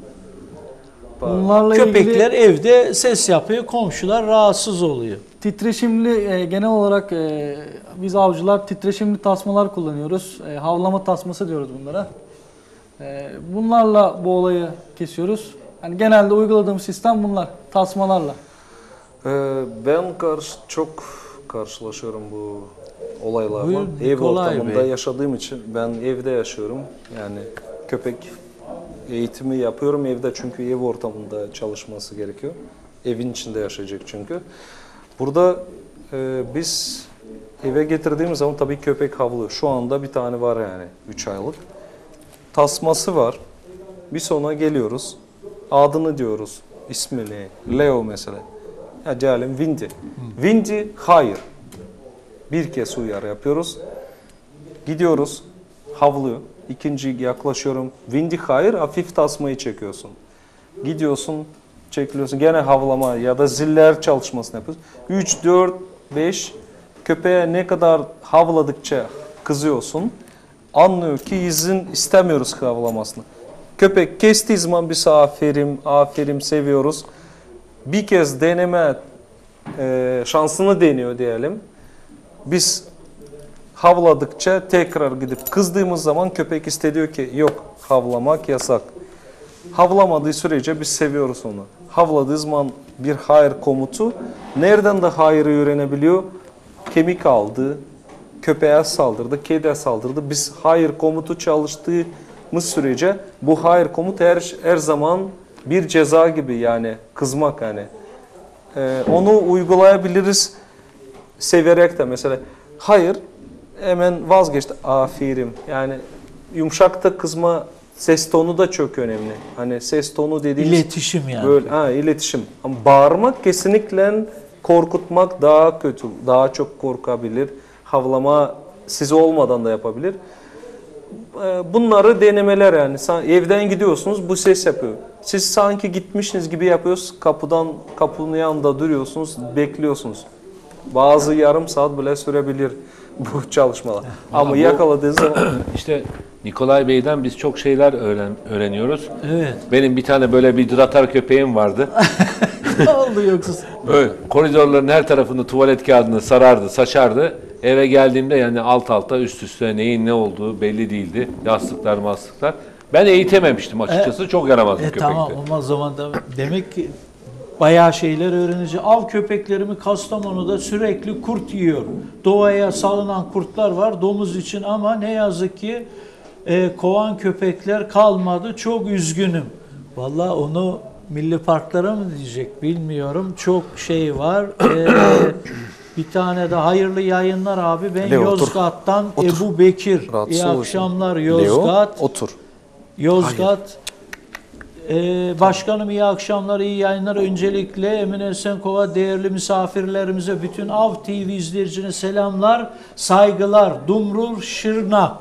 Bunlarla Köpekler ilgili evde ses yapıyor, komşular rahatsız oluyor. titreşimli e, genel olarak e, biz avcılar titreşimli tasmalar kullanıyoruz. E, havlama tasması diyoruz bunlara. E, bunlarla bu olayı kesiyoruz. Yani genelde uyguladığım sistem bunlar. Tasmalarla. Ee, ben karşı çok karşılaşıyorum bu olaylarla. Buyur, Ev Nikolay ortamında Bey. yaşadığım için ben evde yaşıyorum. Yani köpek eğitimi yapıyorum evde çünkü ev ortamında çalışması gerekiyor. Evin içinde yaşayacak çünkü. Burada e, biz eve getirdiğimiz zaman tabii köpek havlıyor. Şu anda bir tane var yani üç aylık. Tasması var. Bir sonra geliyoruz. Adını diyoruz. İsmi ne? Leo mesela. Ya diyelim Windy. Windy hayır. Bir kez uyarı yapıyoruz. Gidiyoruz. Havlıyor. İkinci yaklaşıyorum. Vindi hayır, hafif tasmayı çekiyorsun. Gidiyorsun, çekiliyorsun. Gene havlama ya da ziller çalışmasını yapıyorsun. üç, dört, beş köpeğe ne kadar havladıkça kızıyorsun. Anlıyor ki izin istemiyoruz havlamasını. Köpek kestiği zaman biz aferin, aferin seviyoruz. Bir kez deneme e, şansını deniyor diyelim. Biz havladıkça tekrar gidip kızdığımız zaman köpek istediyor ki yok, havlamak yasak. Havlamadığı sürece biz seviyoruz onu. Havladığı zaman bir hayır komutu nereden de hayırı öğrenebiliyor? Kemik aldı, köpeğe saldırdı, kediye saldırdı. Biz hayır komutu çalıştığımız sürece bu hayır komut her, her zaman bir ceza gibi, yani kızmak yani. Ee, onu uygulayabiliriz severek de, mesela hayır hemen vazgeçti, aferin. Yani yumuşakta kızma, ses tonu da çok önemli. Hani ses tonu dediğimiz İletişim yani. böyle, ha, iletişim. Ama bağırmak kesinlikle korkutmak daha kötü, daha çok korkabilir. Havlama size olmadan da yapabilir. Bunları denemeler yani. Evden gidiyorsunuz, bu ses yapıyor. Siz sanki gitmişsiniz gibi yapıyorsunuz. Kapıdan, kapının yanında duruyorsunuz, bekliyorsunuz. Bazı yarım saat bile sürebilir bu çalışmalar. Ama bu- yakaladığınız zaman İşte Nikolay Bey'den biz çok şeyler öğren, öğreniyoruz. Evet. Benim bir tane böyle bir dratar köpeğim vardı. Ne oldu yoksa? Böyle koridorların her tarafını tuvalet kağıdını sarardı, saçardı. Eve geldiğimde yani alt alta üst üste neyin ne olduğu belli değildi. Yastıklar mastıklar. Ben eğitememiştim açıkçası. Çok yaramaz bir E köpekti. tamam, ama o zaman da demek ki bayağı şeyler öğrenici. Av köpeklerimi Kastamonu'da sürekli kurt yiyor. Doğaya salınan kurtlar var domuz için, ama ne yazık ki e, kovan köpekler kalmadı. Çok üzgünüm. Vallahi onu milli parklara mı diyecek bilmiyorum. Çok şey var. E, bir tane de hayırlı yayınlar abi. Ben Leo, otur. Yozgat'tan Otur. Ebu Bekir. Rahatsız İyi olursun. akşamlar Leo, Yozgat. otur. Yozgat. Ee, başkanım iyi akşamlar, iyi yayınlar. Öncelikle Emin Esenkova değerli misafirlerimize, bütün Av T V izleyicine selamlar, saygılar. Dumrul Şırnak.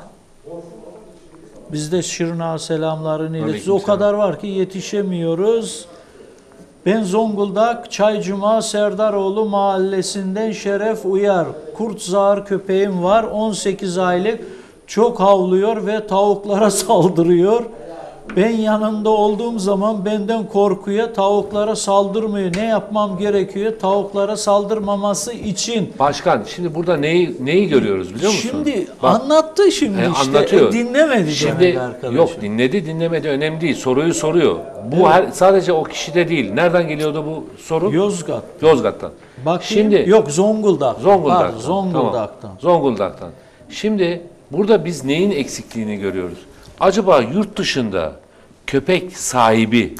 Biz de Şırnak'a selamlarını iletiyoruz. O Aleykümselam. kadar var ki yetişemiyoruz. Ben Zonguldak Çaycuma Serdaroğlu mahallesinden Şeref Uyar. Kurt zar köpeğim var. on sekiz aylık. Çok havlıyor ve tavuklara saldırıyor. Ben yanında olduğum zaman benden korkuyor, tavuklara saldırmıyor. Ne yapmam gerekiyor tavuklara saldırmaması için? Başkan, şimdi burada neyi neyi görüyoruz biliyor musun? Şimdi Bak, anlattı şimdi e, işte. anlatıyor. E, dinlemedi Şimdi demek arkadaşım. yok, dinledi dinlemedi önemli değil. Soruyu soruyor. Bu her, sadece o kişide değil. Nereden geliyordu bu soru? Yozgat. Yozgat'tan. Bakayım. Şimdi Yok Zonguldak. Zonguldak'tan. Pardon, Zonguldak'tan. Tamam, Zonguldak'tan. Şimdi burada biz neyin eksikliğini görüyoruz? Acaba yurt dışında köpek sahibi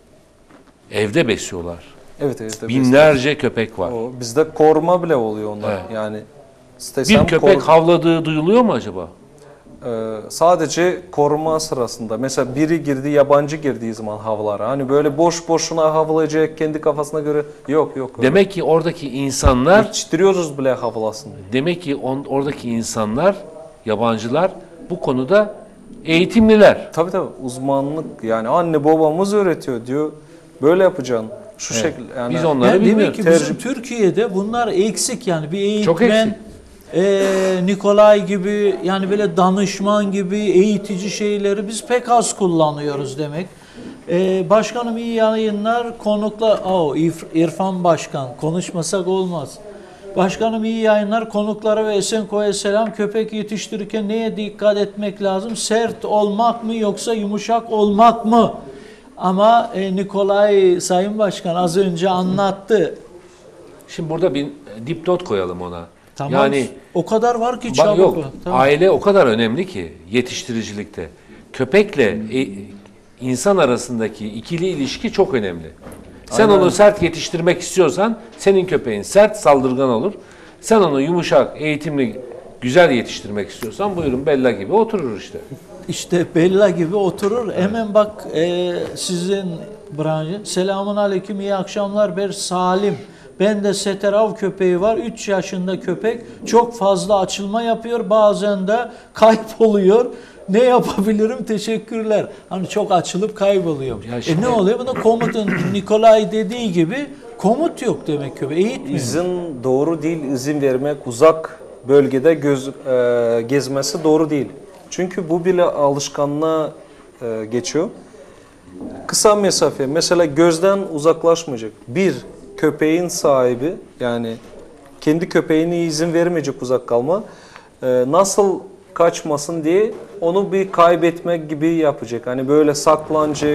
evde besliyorlar. Evet, evet. evet. Binlerce köpek var. O, bizde koruma bile oluyor onlar. Evet. Yani istesem Bir köpek kor- havladığı duyuluyor mu acaba? Ee, sadece koruma sırasında, mesela biri girdi, yabancı girdiği zaman havlar. Hani böyle boş boşuna havlayacak kendi kafasına göre yok yok. öyle. Demek ki oradaki insanlar Yetiştiriyoruz bile havlasın. Demek ki on, oradaki insanlar, yabancılar bu konuda eğitimliler. Tabii tabii, uzmanlık, yani anne babamız öğretiyor diyor. Böyle yapacaksın. Şu Evet. şekilde yani. Biz onları Yani demek bilmiyoruz. ki bizim Tercih- Türkiye'de bunlar eksik, yani bir Çok eğitmen, eksik. e, Nikolay gibi, yani böyle danışman gibi eğitici şeyleri biz pek az kullanıyoruz demek. E, başkanım iyi yayınlar, konukla, o İrfan Başkan, konuşmasak olmaz. Başkanım iyi yayınlar, konuklara ve Esenko'ya selam. Köpek yetiştirirken neye dikkat etmek lazım? Sert olmak mı yoksa yumuşak olmak mı? Ama e, Nikolay Sayın Başkan az önce anlattı. Şimdi burada bir dipnot koyalım ona. Tamam. Yani o kadar var ki bak, çabuk. yok, Tamam. aile o kadar önemli ki yetiştiricilikte. Köpekle e, insan arasındaki ikili ilişki çok önemli. Sen Aynen. onu sert yetiştirmek istiyorsan senin köpeğin sert, saldırgan olur. Sen onu yumuşak, eğitimli, güzel yetiştirmek istiyorsan buyurun Bella gibi oturur işte. İşte Bella gibi oturur. Hemen bak e, sizin branşı. Selamun aleyküm, iyi akşamlar. Ben Salim. Bende setter av köpeği var. üç yaşında köpek. Çok fazla açılma yapıyor. Bazen de kayboluyor. Ne yapabilirim? Teşekkürler. Hani çok açılıp kayboluyor. Ya E şimdi- ne oluyor? Buna komutun Nikolay dediği gibi komut yok demek ki. Eğitmiyor. İzin doğru değil, izin vermek uzak bölgede göz, e, gezmesi doğru değil. Çünkü bu bile alışkanlığa e, geçiyor. Kısa mesafe, mesela gözden uzaklaşmayacak. Bir, köpeğin sahibi, yani kendi köpeğine izin vermeyecek uzak kalma. E, nasıl kaçmasın diye onu bir kaybetmek gibi yapacak. Hani böyle saklanacak.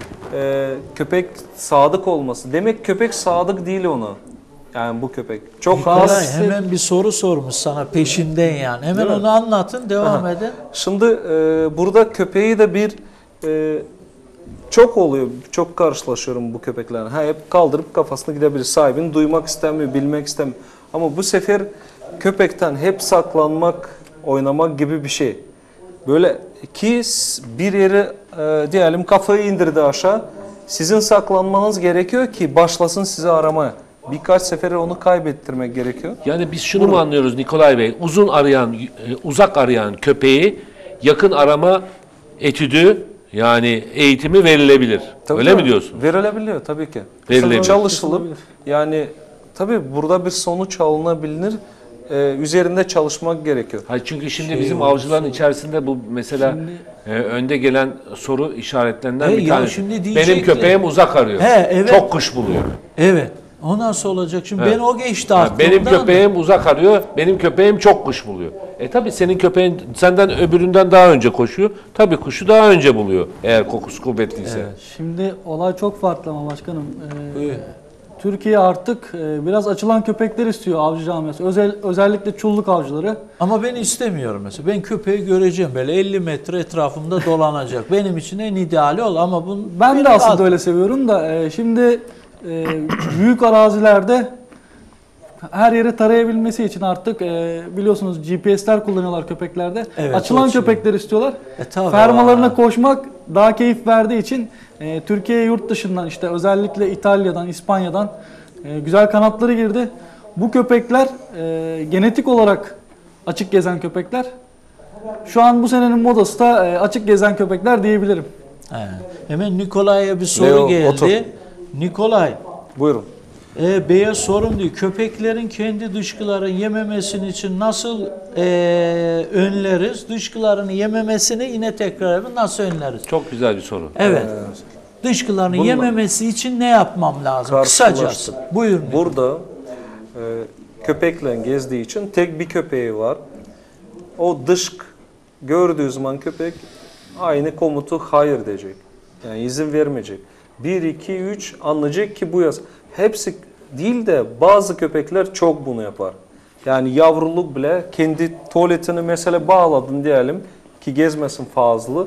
E, köpek sadık olması. Demek köpek sadık değil ona. Yani bu köpek. Çok Nikolay az. hemen bir soru sormuş sana peşinden yani. Hemen Değil mi? onu anlatın, devam Aha. edin. Şimdi e, burada köpeği de bir e, çok oluyor. Çok karşılaşıyorum bu köpeklerle. Ha, hep kaldırıp kafasına gidebilir. Sahibini duymak istemiyor, bilmek istemiyor. Ama bu sefer köpekten hep saklanmak, oynamak gibi bir şey. Böyle ki bir yere e, diyelim kafayı indirdi aşağı. Sizin saklanmanız gerekiyor ki başlasın sizi aramaya. Birkaç sefer onu kaybettirmek gerekiyor. Yani biz şunu mu anlıyoruz Nikolay Bey? Uzun arayan, e, uzak arayan köpeği yakın arama etüdü, yani eğitimi verilebilir. Tabii Öyle tabii. mi diyorsun? Verilebiliyor tabii ki. Verilebilir. Çalışılıp yani tabii burada bir sonuç alınabilir. Ee, üzerinde çalışmak gerekiyor. Hayır, çünkü şimdi Şey bizim olursa- avcıların içerisinde bu mesela e, önde gelen soru işaretlerinden He, bir ya tanesi. şimdi Benim diyecekler- köpeğim uzak arıyor. He, evet. Çok kuş buluyor. Evet. O nasıl olacak? Şimdi Evet. ben o geçti Ha, aklımdan. benim köpeğim uzak arıyor, benim köpeğim çok kuş buluyor. E tabi senin köpeğin senden öbüründen daha önce koşuyor. Tabi kuşu daha önce buluyor eğer kokusu kuvvetliyse. Evet. Şimdi olay çok farklı ama başkanım. Ee, Buyur. Türkiye artık e, biraz açılan köpekler istiyor avcı camiası. Özel, özellikle çulluk avcıları. Ama ben istemiyorum mesela. Ben köpeği göreceğim böyle elli metre etrafımda dolanacak. Benim için en ideali ol ama bunu Ben de aslında öyle seviyorum da e, şimdi e, büyük arazilerde her yeri tarayabilmesi için artık e, biliyorsunuz G P S'ler kullanıyorlar köpeklerde. Evet, Açılan o şey. köpekler istiyorlar. E, tabii. Fermalarına Aa. koşmak daha keyif verdiği için e, Türkiye'ye yurt dışından işte özellikle İtalya'dan, İspanya'dan e, güzel kanatları girdi. Bu köpekler e, genetik olarak açık gezen köpekler. Şu an bu senenin modası da e, açık gezen köpekler diyebilirim. He. Hemen Nikolay'a bir soru Leo, geldi. otur. Nikolay, Buyurun. e, beye sorum diyor. Köpeklerin kendi dışkıların yememesini için nasıl e, önleriz? Dışkılarını yememesini yine tekrar edin. Nasıl önleriz? Çok güzel bir soru. Evet. Dışkılarını Bununla- yememesi için ne yapmam lazım? Kısacası. Karşılaştık. Buyurun. Burada e, köpekle gezdiği için tek bir köpeği var. O dışk gördüğü zaman köpek aynı komutu hayır diyecek. Yani izin vermeyecek. bir, iki, üç anlayacak ki bu yaz. Hepsi değil de bazı köpekler çok bunu yapar. Yani yavruluk bile kendi tuvaletini mesela bağladın diyelim ki gezmesin fazla.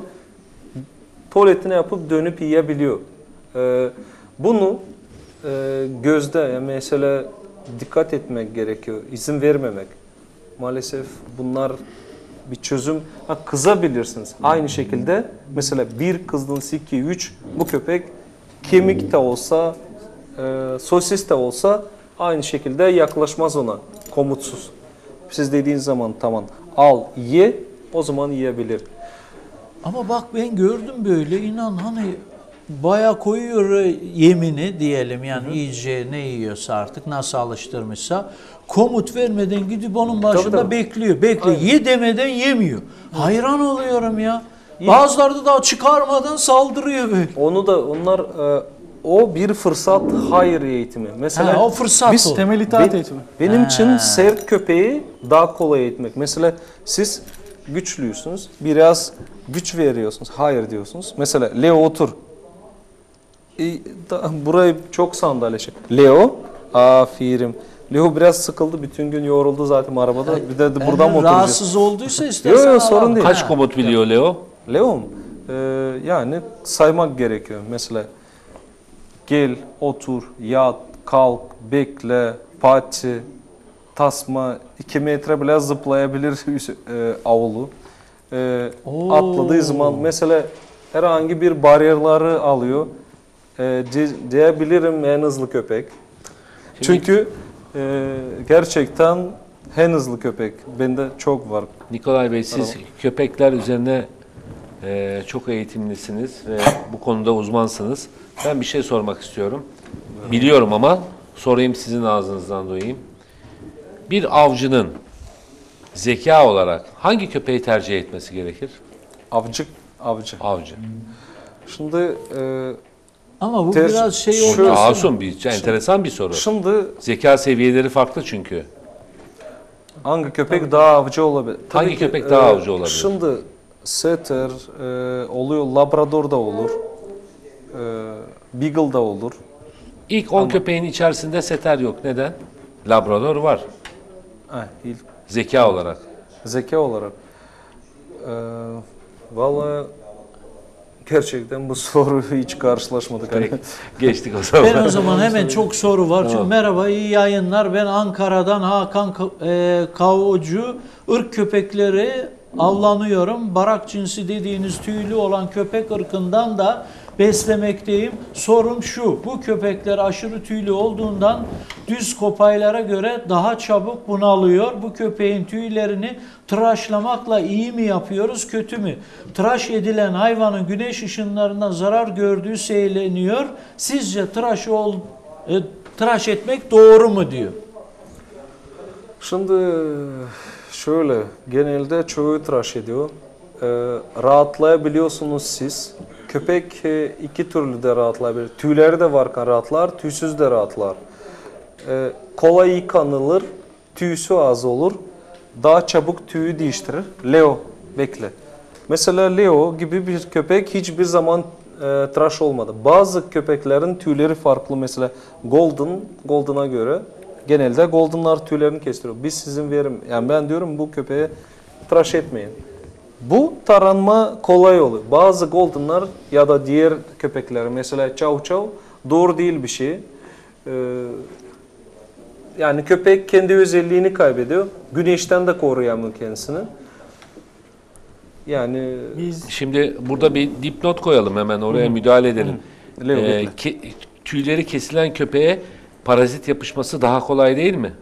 Tuvaletini yapıp dönüp yiyebiliyor. Ee, bunu e, gözde yani mesela dikkat etmek gerekiyor. İzin vermemek. Maalesef bunlar bir çözüm. Ha, kızabilirsiniz. Aynı şekilde mesela bir kızdınız, iki, üç bu köpek kemik de olsa e, sosis de olsa aynı şekilde yaklaşmaz ona komutsuz. Siz dediğiniz zaman tamam al ye o zaman yiyebilir. Ama bak ben gördüm böyle inan hani bayağı koyuyor yemini diyelim yani iyice ne yiyorsa artık nasıl alıştırmışsa komut vermeden gidip onun başında Tabii, tabii. bekliyor. Bekliyor. Ye demeden yemiyor. Hayran oluyorum ya. Bazıları da daha çıkarmadan saldırıyor böyle. Onu da onlar e, o bir fırsat hayır eğitimi. Mesela Ha, o fırsat biz o. Temel itaat Be- eğitimi. Benim Ha. için sevk köpeği daha kolay eğitmek. Mesela siz güçlüysünüz, biraz güç veriyorsunuz, hayır diyorsunuz. Mesela Leo otur. E, da, burayı çok sandalye şey. Leo, aferin. Leo biraz sıkıldı, bütün gün yoruldu zaten arabada. Bir de, de buradan mı Eğer oturacağız? rahatsız olduysa istersen Yo, yo, sorun alalım. değil. Kaç Ha. komut biliyor Leo? Leo mu? Ee, yani saymak gerekiyor. Mesela gel, otur, yat, kalk, bekle, pati, tasma, iki metre bile zıplayabilir e, avlu. E, Oo. atladığı zaman mesela herhangi bir bariyerleri alıyor. E, di- diyebilirim en hızlı köpek. Çünkü e, gerçekten en hızlı köpek. Bende çok var. Nikolay Bey, siz Tamam. köpekler üzerine e, çok eğitimlisiniz ve bu konuda uzmansınız. Ben bir şey sormak istiyorum. Biliyorum ama sorayım, sizin ağzınızdan duyayım. Bir avcının zeka olarak hangi köpeği tercih etmesi gerekir? Avcı, avcı. Avcı. Şimdi e, Ama bu Ter- biraz şey Şöyle- olmasın. Asum, bir enteresan bir soru. şimdi Zeka seviyeleri farklı çünkü. hangi köpek daha avcı olabilir? Tabii Hangi ki, köpek daha avcı olabilir? Şimdi setter e, oluyor, Labrador da olur, e, Beagle da olur. İlk on köpeğin içerisinde setter yok. Neden? Labrador var. Ha, il- Zeka olarak. zeka olarak. E, Vallahi gerçekten bu soruyu hiç karşılaşmadık. Hani. Geçtik o zaman. Ben o zaman hemen çok soru var. Çünkü merhaba, iyi yayınlar. Ben Ankara'dan Hakan Ka- e, Kavucu. Irk köpekleri avlanıyorum. Barak cinsi dediğiniz tüylü olan köpek ırkından da beslemekteyim. Sorum şu: bu köpekler aşırı tüylü olduğundan düz kopaylara göre daha çabuk bunalıyor. Bu köpeğin tüylerini tıraşlamakla iyi mi yapıyoruz, kötü mü? Tıraş edilen hayvanın güneş ışınlarından zarar gördüğü söyleniyor. Sizce tıraş ol, e, tıraş etmek doğru mu diyor. Şimdi şöyle, genelde çoğu tıraş ediyor. Ee, rahatlayabiliyorsunuz siz. Köpek e, iki türlü de rahatlayabilir. Tüyleri de varken rahatlar, tüysüz de rahatlar. Ee, kolay yıkanılır, tüysü az olur. Daha çabuk tüyü değiştirir. Leo, bekle. Mesela Leo gibi bir köpek hiçbir zaman e, tıraş olmadı. Bazı köpeklerin tüyleri farklı. Mesela Golden, Golden'a göre genelde Golden'lar tüylerini kestiriyor. Biz sizin verim, yani ben diyorum bu köpeğe tıraş etmeyin. Bu taranma kolay oluyor. Bazı Golden'lar ya da diğer köpekler, mesela Chow Chow doğru değil bir şey. Ee, yani köpek kendi özelliğini kaybediyor. Güneşten de koruyamıyor kendisini. Yani Biz Şimdi burada bir dipnot koyalım, hemen oraya müdahale edelim. Leo Ee, bekle. ke- tüyleri kesilen köpeğe parazit yapışması daha kolay değil mi?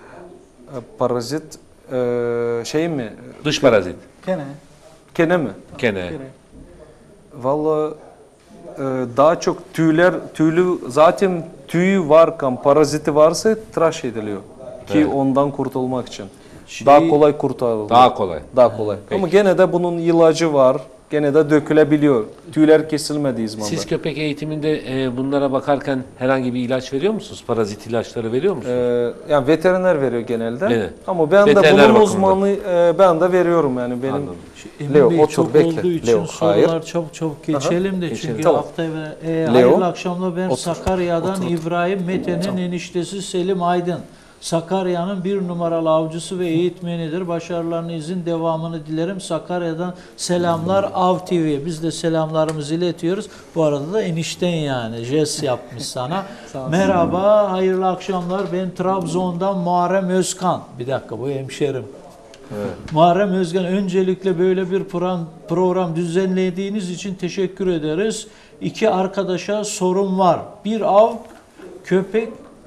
parazit e, şey mi? Dış parazit. gene Kene mi? Kene. Vallahi e, daha çok tüyler, tüylü zaten tüyü varken paraziti varsa tıraş ediliyor. Ki Evet. ondan kurtulmak için. Şey- daha kolay kurtarılıyor. Daha kolay. Daha kolay. Ama gene de bunun ilacı var. Gene de dökülebiliyor. Tüyler kesilmediği zaman. Siz köpek eğitiminde e, bunlara bakarken herhangi bir ilaç veriyor musunuz? Parazit ilaçları veriyor musunuz? Ee, yani veteriner veriyor genelde. Evet. Ama ben Veteriner de bunun bakımında. uzmanı e, ben de veriyorum yani benim. Anladım. Emin Leo, Bey, otur, çok bekle. olduğu için Leo, sorular hayır. çabuk çabuk geçelim de geçelim. çünkü Tamam. hafta ve e, Leo, hayırlı akşamlar. Ben otur. Sakarya'dan Otur, otur. İbrahim Mete'nin eniştesi Selim Aydın. Sakarya'nın bir numaralı avcısı ve eğitmenidir. Başarılarınızın devamını dilerim. Sakarya'dan selamlar Av T V'ye. Biz de selamlarımızı iletiyoruz. Bu arada da enişten yani jest yapmış sana. Merhaba, hayırlı akşamlar. Ben Trabzon'dan Muharrem Özkan. Bir dakika, bu hemşerim. Muharrem Özkan, öncelikle böyle bir program, program düzenlediğiniz için teşekkür ederiz. İki arkadaşa sorum var. Bir, av köpek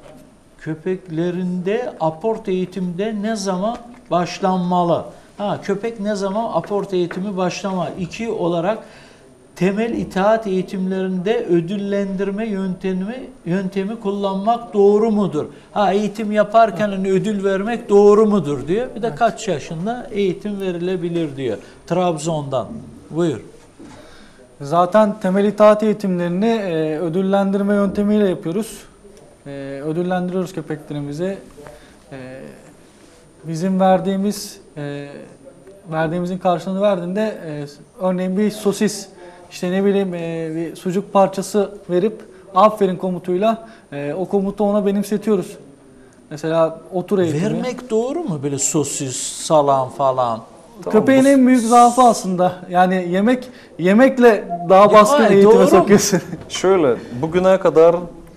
köpeklerinde aport eğitimde ne zaman başlanmalı? Ha, köpek ne zaman aport eğitimi başlamalı? İki olarak temel itaat eğitimlerinde ödüllendirme yöntemi yöntemi kullanmak doğru mudur? Ha, eğitim yaparken hani ödül vermek doğru mudur diyor. Bir de kaç yaşında eğitim verilebilir diyor. Trabzon'dan. Buyur. zaten temel itaat eğitimlerini e, ödüllendirme yöntemiyle yapıyoruz. E, ödüllendiriyoruz köpeklerimizi. E, bizim verdiğimiz e, verdiğimizin karşılığını verdiğinde e, örneğin bir sosis, işte ne bileyim e, bir sucuk parçası verip aferin komutuyla e, o komutu ona benimsetiyoruz. Mesela otur eğitimi. Vermek doğru mu? Böyle sosis, salam falan. Köpeğin en büyük zaafı aslında. Yani yemek yemekle daha Ya, baskın ay, eğitime doğru mu? sokuyorsun. Şöyle, bugüne kadar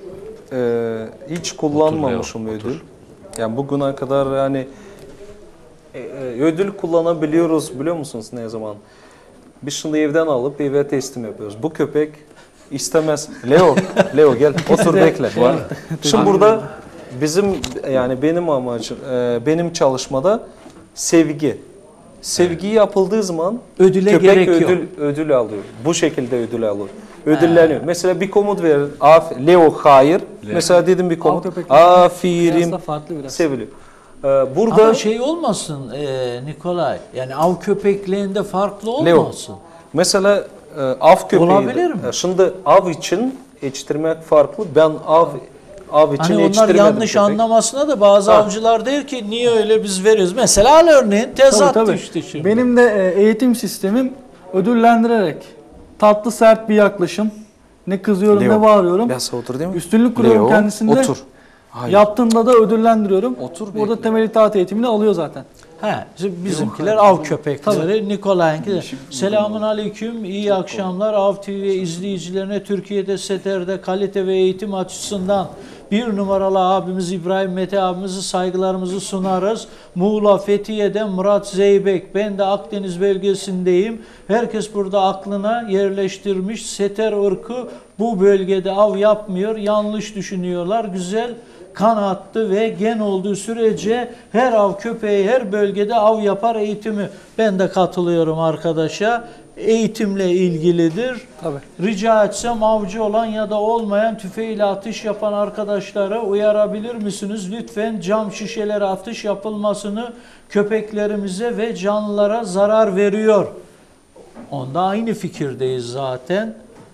e, hiç kullanmamışım Otur Leo, ödül. Yani bugüne kadar yani e, e, ödül kullanabiliyoruz biliyor musunuz ne zaman? Biz şimdi evden alıp eve teslim yapıyoruz. Bu köpek istemez. Leo, Leo gel otur de- bekle. Şimdi burada bizim yani benim amacım, e, benim çalışmada sevgi. Sevgi yapıldığı zaman Ödüle köpek gerek yok. ödül, ödül alıyor. Bu şekilde ödül alıyor. Ödülleniyor. Mesela bir komut verir. Af, Leo hayır. Mesela dedim bir komut. Av köpekleri biraz Aferin. da farklı biraz. Seviliyor. Ee, burada Ama şey olmasın e, Nikolay. Yani av köpekliğinde farklı Leo. olmasın. Mesela e, av köpeği. Olabilir mi? E, Şimdi av için yetiştirmek farklı. Ben av av için Hani onlar yetiştirmedim yanlış köpek. anlamasına da bazı Ha. avcılar der ki niye öyle biz veriyoruz. Mesela al örneğin tezat Tabii, tabii. düştü şimdi. Benim de e, eğitim sistemim ödüllendirerek tatlı sert bir yaklaşım. Ne kızıyorum Leo. ne bağırıyorum. Biraz otur değil mi? Üstünlük kuruyorum Leo, kendisinde. Otur. Hayır. Yaptığında da ödüllendiriyorum. Otur Burada bekle. temel itaat eğitimini alıyor zaten. He, şimdi bizimkiler av köpekleri, Nikolay'ınki. Selamun aleyküm, iyi akşamlar. Av T V izleyicilerine Türkiye'de SETER'de kalite ve eğitim açısından bir numaralı abimiz İbrahim Mete abimizi saygılarımızı sunarız. Muğla, Fethiye'de Murat Zeybek. Ben de Akdeniz bölgesindeyim. Herkes burada aklına yerleştirmiş. SETER ırkı bu bölgede av yapmıyor. Yanlış düşünüyorlar. Güzel kan attı ve gen olduğu sürece her av köpeği her bölgede av yapar eğitimi. Ben de katılıyorum arkadaşa. Eğitimle ilgilidir. Tabii. Rica etsem avcı olan ya da olmayan tüfeğiyle atış yapan arkadaşları uyarabilir misiniz? Lütfen cam şişelere atış yapılmasını köpeklerimize ve canlılara zarar veriyor. Onda aynı fikirdeyiz zaten.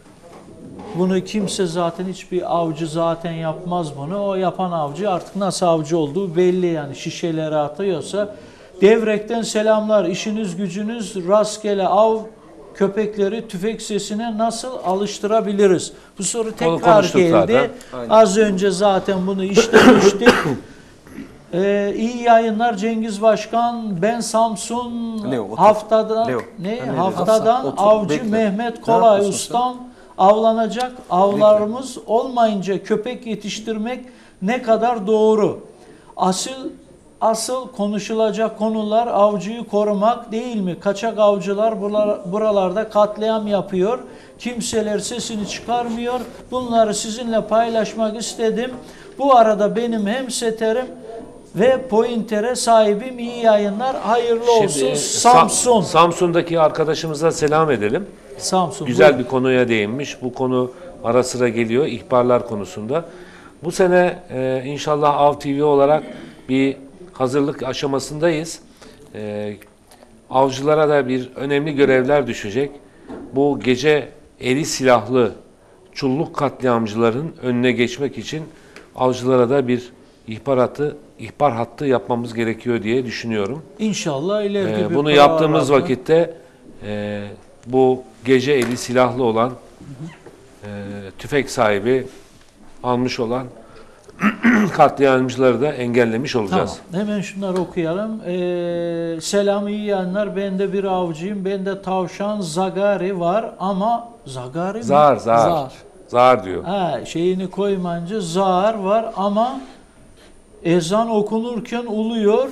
Bunu kimse zaten hiçbir avcı zaten yapmaz bunu. O yapan avcı artık nasıl avcı olduğu belli yani şişelere atıyorsa. Devrekten selamlar. İşiniz gücünüz rastgele av köpekleri tüfek sesine nasıl alıştırabiliriz? Bu soru tekrar konuştuk geldi. zaten. Aynen. Az önce zaten bunu işlemiştik. Ee, iyi yayınlar Cengiz Başkan. Ben Samsun Leo, otur. haftadan Leo. ne Hani haftadan otur, avcı bekle. Mehmet Ne Kolay yapıyorsun ustam avlanacak avlarımız olmayınca köpek yetiştirmek ne kadar doğru? Asıl asıl konuşulacak konular avcıyı korumak değil mi? Kaçak avcılar buralar- buralarda katliam yapıyor. Kimseler sesini çıkarmıyor. Bunları sizinle paylaşmak istedim. Bu arada benim hem seterim ve pointere sahibim. İyi yayınlar. Hayırlı olsun. Şimdi, Samsun. Sa- Samsun'daki arkadaşımıza selam edelim. Samsun. Güzel bir konuya değinmiş. Bu konu ara sıra geliyor ihbarlar konusunda. Bu sene e, inşallah Av T V olarak bir hazırlık aşamasındayız. E, avcılara da bir önemli görevler düşecek. Bu gece eli silahlı çulluk katliamcıların önüne geçmek için avcılara da bir ihbar hattı, ihbar hattı yapmamız gerekiyor diye düşünüyorum. İnşallah ileride Ee, bir bunu karar yaptığımız alır. vakitte e, bu gece eli silahlı olan e, tüfek sahibi almış olan katliamcıları da engellemiş olacağız. Tamam. Hemen şunları okuyalım. Ee, selam iyi yayınlar. Ben de bir avcıyım. Bende tavşan zagari var ama zagari mi? Zar, zar. Zar. Zar diyor. Ha, şeyini koymayınca zar var ama ezan okunurken uluyor.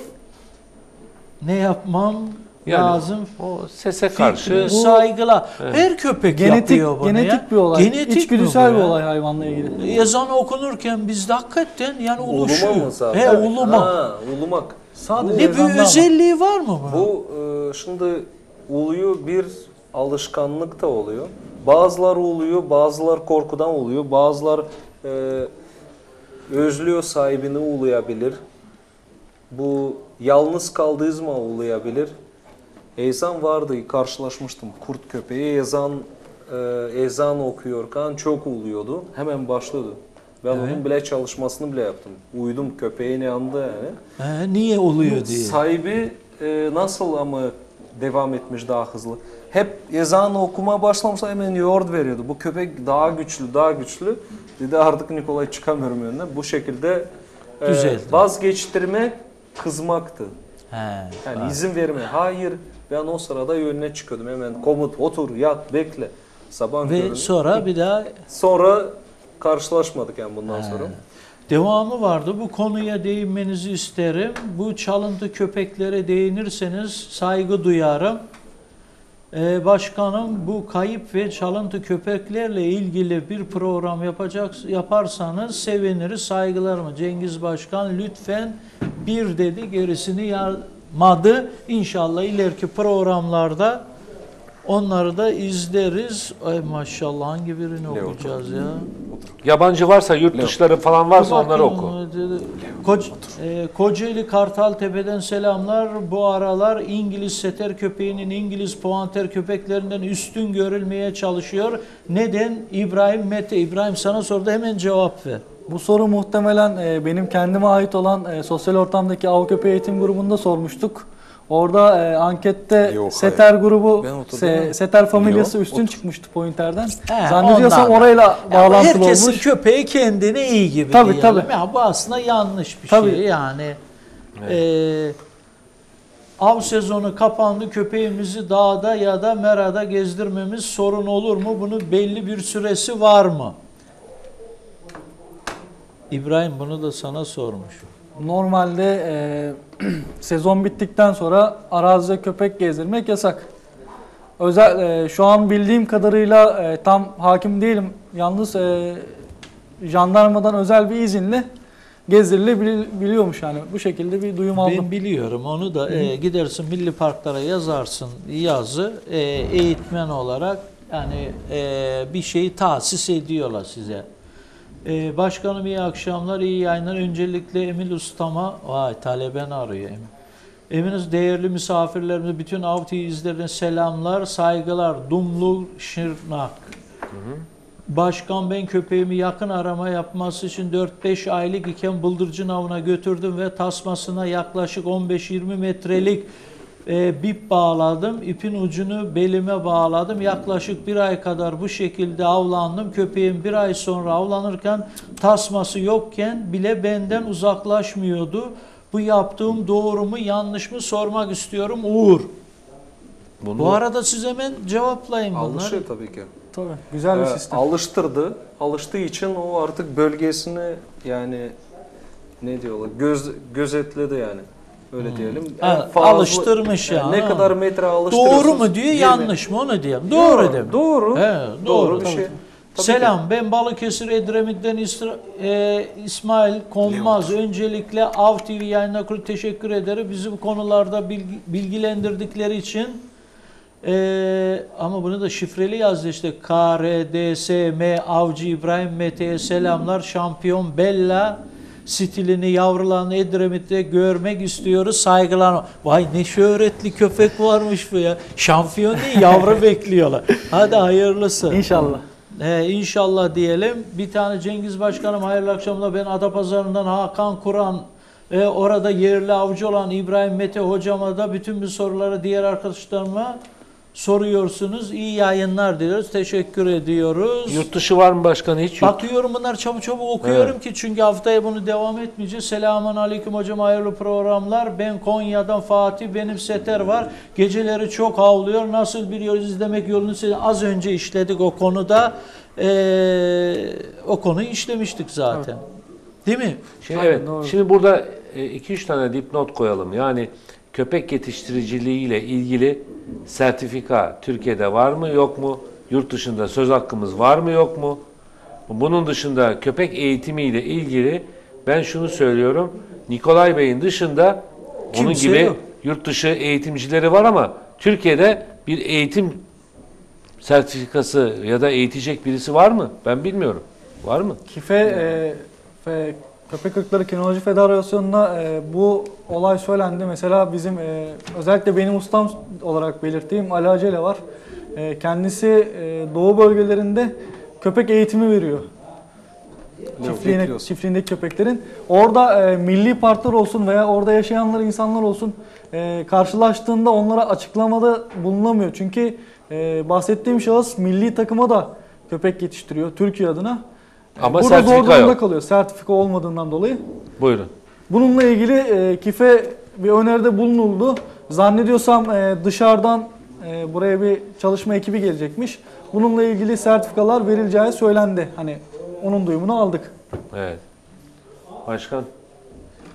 Ne yapmam Yani lazım? o sese karşı Fikri, saygılar. Her köpek Genetik yapıyor bunu genetik ya. bir olay. Genetik mi İçgüdüsel bu bir ya? olay hayvanla ilgili. Ezan okunurken bizde hakikaten yani uluşuyor. Uluma mı zaten? He uluma. Ha, ulumak. Sadece Ne ezanda bir ama. özelliği var mı bunun? Bu e, şimdi uluyu bir alışkanlık da oluyor. Bazıları uluyor, bazıları korkudan uluyor, bazılar e, özlüyor sahibini uluyabilir. Bu yalnız kaldığı zaman uluyabilir. Ezan vardı, karşılaşmıştım. Kurt köpeği ezan e, ezan okuyorken çok uluyordu. Hemen başladı. Ben Evet. onun bile çalışmasını bile yaptım. Uyudum köpeğin yanında yani. He, niye oluyor diye. Sahibi e, nasıl ama devam etmiş daha hızlı. Hep ezan okuma başlamışsa hemen yoğurt veriyordu. Bu köpek daha güçlü, daha güçlü. Dedi artık Nikolay çıkamıyorum önüne. Bu şekilde e, Düzeldi. vazgeçtirmek kızmaktı. He, Yani bak. izin verme. Hayır. Ben o sırada önüne çıkıyordum. Hemen komut, otur, yat, bekle. Sabah Ve köründe. sonra bir daha Sonra karşılaşmadık yani bundan sonra. devamı vardı. Bu konuya değinmenizi isterim. Bu çalıntı köpeklere değinirseniz saygı duyarım. Ee, başkanım, bu kayıp ve çalıntı köpeklerle ilgili bir program yapacak yaparsanız seviniriz. Saygılarımı Cengiz Başkan, lütfen bir dedi, gerisini yazmadı. İnşallah ileriki programlarda onları da izleriz. Ay maşallah, hangi birini okuyacağız ya? Yabancı varsa, yurt dışları falan varsa onları Bakın, oku. Koç, e, Kocaeli Kartaltepe'den selamlar. Bu aralar İngiliz setter köpeğinin İngiliz puanter köpeklerinden üstün görülmeye çalışıyor. Neden? İbrahim Mete. İbrahim sana sordu, hemen cevap ver. Bu soru muhtemelen e, benim kendime ait olan e, sosyal ortamdaki av köpeği eğitim grubunda sormuştuk. Orada e, ankette Yok, setter grubu, Ben oturdum se, ya. setter familyası Yok, üstün otur. çıkmıştı Pointer'den. He, Zannediyorsam ondan. orayla Ya bağlantılı herkesin olmuş. köpeği kendine iyi gibi Tabii, diyelim. tabii. Ya bu aslında yanlış bir Tabii. şey. Yani e, av sezonu kapandı. Köpeğimizi dağda ya da merada gezdirmemiz sorun olur mu? Bunun belli bir süresi var mı? İbrahim, bunu da sana sormuş. Normalde e, sezon bittikten sonra arazide köpek gezdirmek yasak. Özel e, şu an bildiğim kadarıyla e, tam hakim değilim. Yalnız e, jandarmadan özel bir izinle gezdirilebiliyormuş yani. Bu şekilde bir duyum aldım. Ben biliyorum onu da. E, gidersin milli parklara yazarsın yazı, e, eğitmen olarak yani e, bir şeyi tahsis ediyorlar size. E, başkanım iyi akşamlar, iyi yayınlar. Öncelikle Emil Ustama, vay taleben arıyor Emil. Eminiz değerli misafirlerimize, bütün Av T V izlerine selamlar, saygılar. Dumlu Şırnak. Hı hı. Başkan, ben köpeğimi yakın arama yapması için dört beş aylık iken bıldırcın avına götürdüm ve tasmasına yaklaşık on beş yirmi metrelik e, bip bağladım. İpin ucunu belime bağladım. Yaklaşık bir ay kadar bu şekilde avlandım. Köpeğim bir ay sonra avlanırken tasması yokken bile benden uzaklaşmıyordu. Bu yaptığım doğru mu yanlış mı sormak istiyorum Uğur. Bunu Bu arada siz hemen cevaplayın bunları. Alışıyor tabii ki. Tabii, güzel bir Ee, sistem. alıştırdı. Alıştığı için o artık bölgesini yani ne diyorlar? Göz gözetledi yani. Öyle diyelim. Ha, En fazla- alıştırmış yani. yani. Ne kadar metre alıştırıyorsunuz? Doğru mu diyor, yirmi. yanlış mı onu diyelim. Doğru Yok, demek. Doğru. He, doğru, doğru bir tabii. şey. Tabii Selam, ki. ben Balıkesir Edremit'ten İsra- e, İsmail Konmaz. Öncelikle Av T V yayınına kurulu teşekkür ederim. Bizi bu konularda bilgi, bilgilendirdikleri için. E, ama bunu da şifreli yazdı işte. K R D S M Avcı İbrahim Mete'ye selamlar. Şampiyon Bella stilini, yavrularını Edremit'te görmek istiyoruz. Saygılar. Vay ne şöhretli köpek varmış bu ya. Şampiyon değil, yavru bekliyorlar. Hadi hayırlısı. İnşallah. Ee, inşallah diyelim. Bir tane Cengiz Başkanım hayırlı akşamlar. Ben Adapazarı'ndan Hakan Kur'an, e, orada yerli avcı olan İbrahim Mete hocama da bütün bu soruları diğer arkadaşlarıma soruyorsunuz. İyi yayınlar diliyoruz. Teşekkür ediyoruz. yurt dışı var mı başkan? Hiç yok. Bakıyorum bunlar çabuk çabuk okuyorum Evet. ki çünkü haftaya bunu devam etmeyeceğiz. Selamun aleyküm hocam, hayırlı programlar. Ben Konya'dan Fatih, benim setter var. Geceleri çok havlıyor. Nasıl bir yol izlemek yolunu size az önce işledik o konuda. Ee, o konuyu işlemiştik zaten. Değil mi? Şimdi, Aynen, evet. doğru. Şimdi burada iki üç tane dipnot koyalım. Yani köpek yetiştiriciliği ile ilgili sertifika Türkiye'de var mı yok mu? Yurt dışında söz hakkımız var mı yok mu? Bunun dışında köpek eğitimi ile ilgili ben şunu söylüyorum. Nikolay Bey'in dışında onun Kimse gibi yok. yurt dışı eğitimcileri var ama Türkiye'de bir eğitim sertifikası ya da eğitecek birisi var mı? Ben bilmiyorum. Var mı? Kife e, ve Köpek Irkları Kinoloji Federasyonu'na e, bu olay söylendi. Mesela bizim e, özellikle benim ustam olarak belirttiğim Ali Acele var. E, kendisi e, doğu bölgelerinde köpek eğitimi veriyor. Çiftliğine, bekliyorsun. çiftliğindeki köpeklerin. Orada e, milli parklar olsun veya orada yaşayanlar insanlar olsun e, karşılaştığında onlara açıklamada bulunamıyor. Çünkü e, bahsettiğim şahıs milli takıma da köpek yetiştiriyor Türkiye adına. Ama Burada zor sertifika durumda yok. kalıyor sertifika olmadığından dolayı. Buyurun. Bununla ilgili e, KİF'e bir öneride bulunuldu. Zannediyorsam e, dışarıdan e, buraya bir çalışma ekibi gelecekmiş. Bununla ilgili sertifikalar verileceği söylendi. Hani onun duyumunu aldık. Evet. Başkan.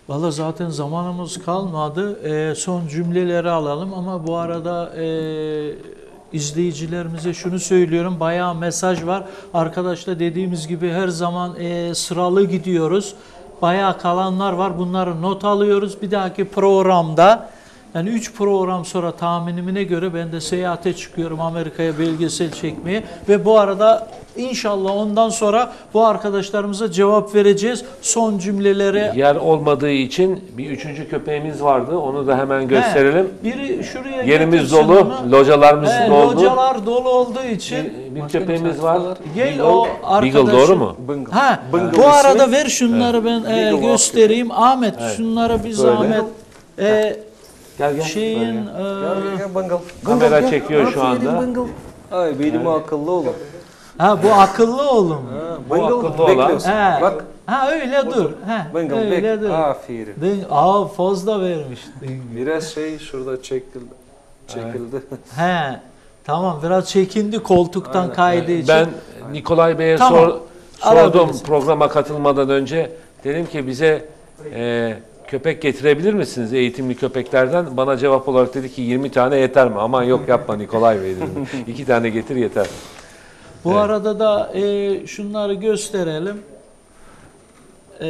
Valla zaten zamanımız kalmadı. Ee, son cümleleri alalım ama bu arada e, izleyicilerimize şunu söylüyorum. Bayağı mesaj var. Arkadaşlar dediğimiz gibi her zaman e, sıralı gidiyoruz. Bayağı kalanlar var. Bunları not alıyoruz. Bir dahaki programda yani üç program sonra tahminimine göre ben de seyahate çıkıyorum Amerika'ya belgesel çekmeye ve bu arada inşallah ondan sonra bu arkadaşlarımıza cevap vereceğiz. Son cümlelere Yer olmadığı için bir üçüncü köpeğimiz vardı. Onu da hemen gösterelim. He, biri şuraya Yerimiz getirsin dolu, onu. localarımız He, doldu. Localar dolu olduğu için Bir, bir Başka köpeğimiz bir var. var. gel o arkadaşı. Beagle doğru mu? Bungle. Ha, Bungle bu ismi. arada ver şunları ben e, Beagle göstereyim. Ahmet şunlara bir zahmet. E, Gel gel. şeyin Böyle. e, Gel gel Bungle. Kamera Bungle, çekiyor gel. şu anda. Aferin Bungle. Ay benim akıllı oğlum. ha bu akıllı oğlum. Ha, Bu Bungle akıllı olan. bekliyorsun. He. Bak Ha öyle dur. Ha, Bungle öyle dur. bek. Aferin. Ding, aa fazla vermiş. Ding. Biraz şey şurada çekildi. Çekildi. He. Tamam biraz çekindi koltuktan Aynen. kaydığı için. Ben Nikolay Bey'e Tamam. sor, sordum Alabiliriz. programa katılmadan önce. Dedim ki bize e, köpek getirebilir misiniz eğitimli köpeklerden? Bana cevap olarak dedi ki yirmi tane yeter mi? Aman yok yapma Nikolay Bey dedim. İki tane getir yeter. Bu Evet. arada da e, şunları gösterelim. E,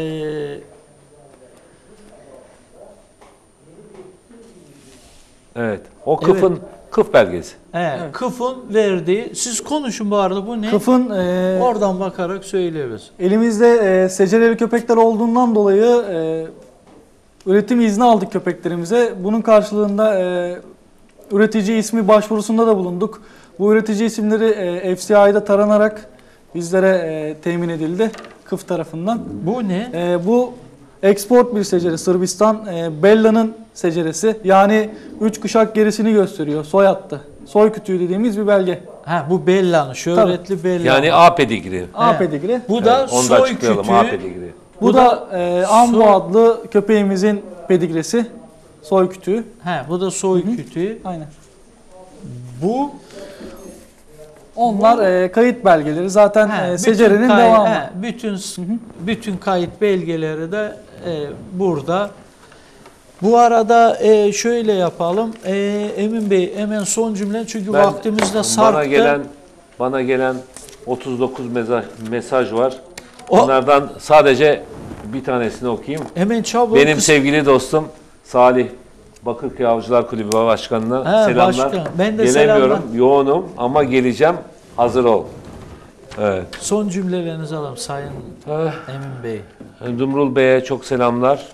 Evet. O kıfın kıf belgesi. he, Kıf'ın verdiği. Siz konuşun bu arada bu ne? Kıfın e, Oradan bakarak söyleriz. elimizde e, secereli köpekler olduğundan dolayı e, üretim izni aldık köpeklerimize. Bunun karşılığında e, üretici ismi başvurusunda da bulunduk. Bu üretici isimleri e, F C I'da taranarak bizlere e, temin edildi Kıf tarafından. Bu ne? E, bu export bir secere Sırbistan. E, Bella'nın seceresi. Yani üç kuşak gerisini gösteriyor. Soy hattı. Soy kütüğü dediğimiz bir belge. Ha bu Bella'nın, şöhretli Bella. Yani A pedigri. A He. pedigri. Bu da Evet, onu da soy açıklayalım. A kütüğü. pedigri. Bu, Bu da, da e, Ambo soy- adlı köpeğimizin pedigresi. Soy kütüğü. He, bu da soy kütüğü. Aynen. Bu Onlar e, kayıt belgeleri. Zaten he, e, bütün secerenin kay- devamı. he, bütün bütün kayıt belgeleri de e, burada. Bu arada e, şöyle yapalım. E, Emin Bey hemen son cümle çünkü Ben- vaktimiz de sarktı. Bana gelen bana gelen otuz dokuz mesaj, mesaj var. O- Onlardan sadece bir tanesini okuyayım. Hemen çabuk. Benim kıs- sevgili dostum Salih Bakırköy Avcılar Kulübü Başkanı'na He, selamlar. başkan. Ben de Gelemiyorum, selamlar. yoğunum ama geleceğim. Hazır ol. Evet. Son cümlelerinizi alalım Sayın Eh, Emin Bey. Dumrul Bey'e çok selamlar.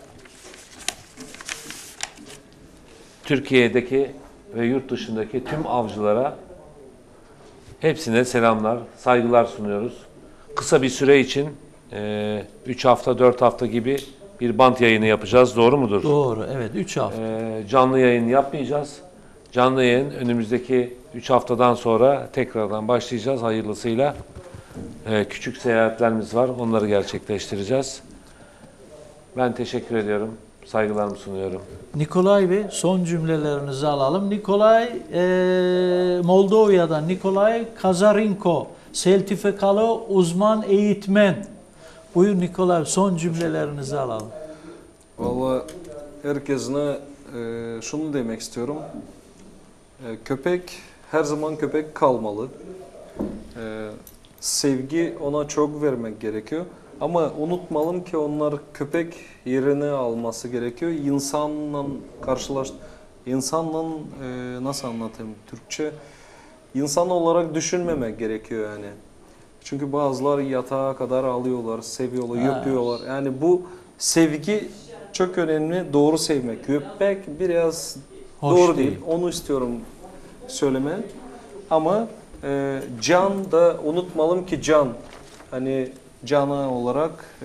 Türkiye'deki ve yurt dışındaki tüm avcılara hepsine selamlar, saygılar sunuyoruz. Kısa bir süre için üç hafta, dört hafta gibi bir bant yayını yapacağız. Doğru mudur? Doğru, evet üç hafta. E, canlı yayın yapmayacağız. Canlı yayın önümüzdeki üç haftadan sonra tekrardan başlayacağız hayırlısıyla. E, küçük seyahatlerimiz var. Onları gerçekleştireceğiz. Ben teşekkür ediyorum. Saygılarımı sunuyorum. Nikolay Bey son cümlelerinizi alalım. Nikolay e, Moldova'dan Nikolay Kazarenko, sertifikalı uzman eğitmen. Buyur Nikolay son cümlelerinizi alalım. Valla herkesine e, şunu demek istiyorum. E, köpek her zaman köpek kalmalı. E, sevgi ona çok vermek gerekiyor. Ama unutmayalım ki onlar köpek yerini alması gerekiyor. İnsanla karşılaş, insanla e, nasıl anlatayım Türkçe? İnsan olarak düşünmemek gerekiyor yani. Çünkü bazılar yatağa kadar alıyorlar, seviyorlar, Ha. yapıyorlar. Yani bu sevgi çok önemli. Doğru sevmek. Köpek biraz Hoş doğru değil. değil. Onu istiyorum söyleme. Ama e, can da unutmayalım ki can. Hani cana olarak e,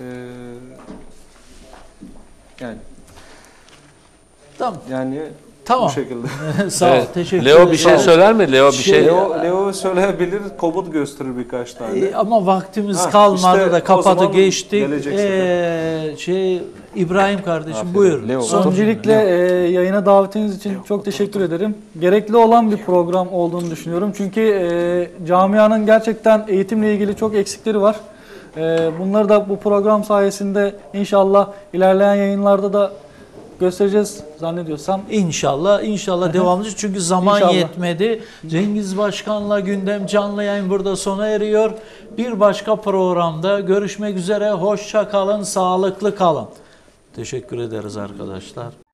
yani Tamam. yani Tamam. bu şekilde. Sağ ol. Evet. Teşekkür Leo ederim. bir şey söyler mi? Leo bir Şey- şey. Leo, Leo söyleyebilir, komut gösterir birkaç tane. E, ama vaktimiz Ha, kalmadı işte da o kapadı zaman geçtik. gelecek E, şey İbrahim kardeşim Aferin. buyur. Leo. Son Öncelikle e, yayına davetiniz için çok teşekkür ederim. Gerekli olan bir program olduğunu düşünüyorum. Çünkü e, camianın gerçekten eğitimle ilgili çok eksikleri var. Ee, bunları da bu program sayesinde inşallah ilerleyen yayınlarda da göstereceğiz zannediyorsam. İnşallah, inşallah devamlı. Çünkü zaman İnşallah. yetmedi. Cengiz Başkan'la gündem canlı yayın burada sona eriyor. Bir başka programda görüşmek üzere. Hoşça kalın, sağlıklı kalın. Teşekkür ederiz arkadaşlar.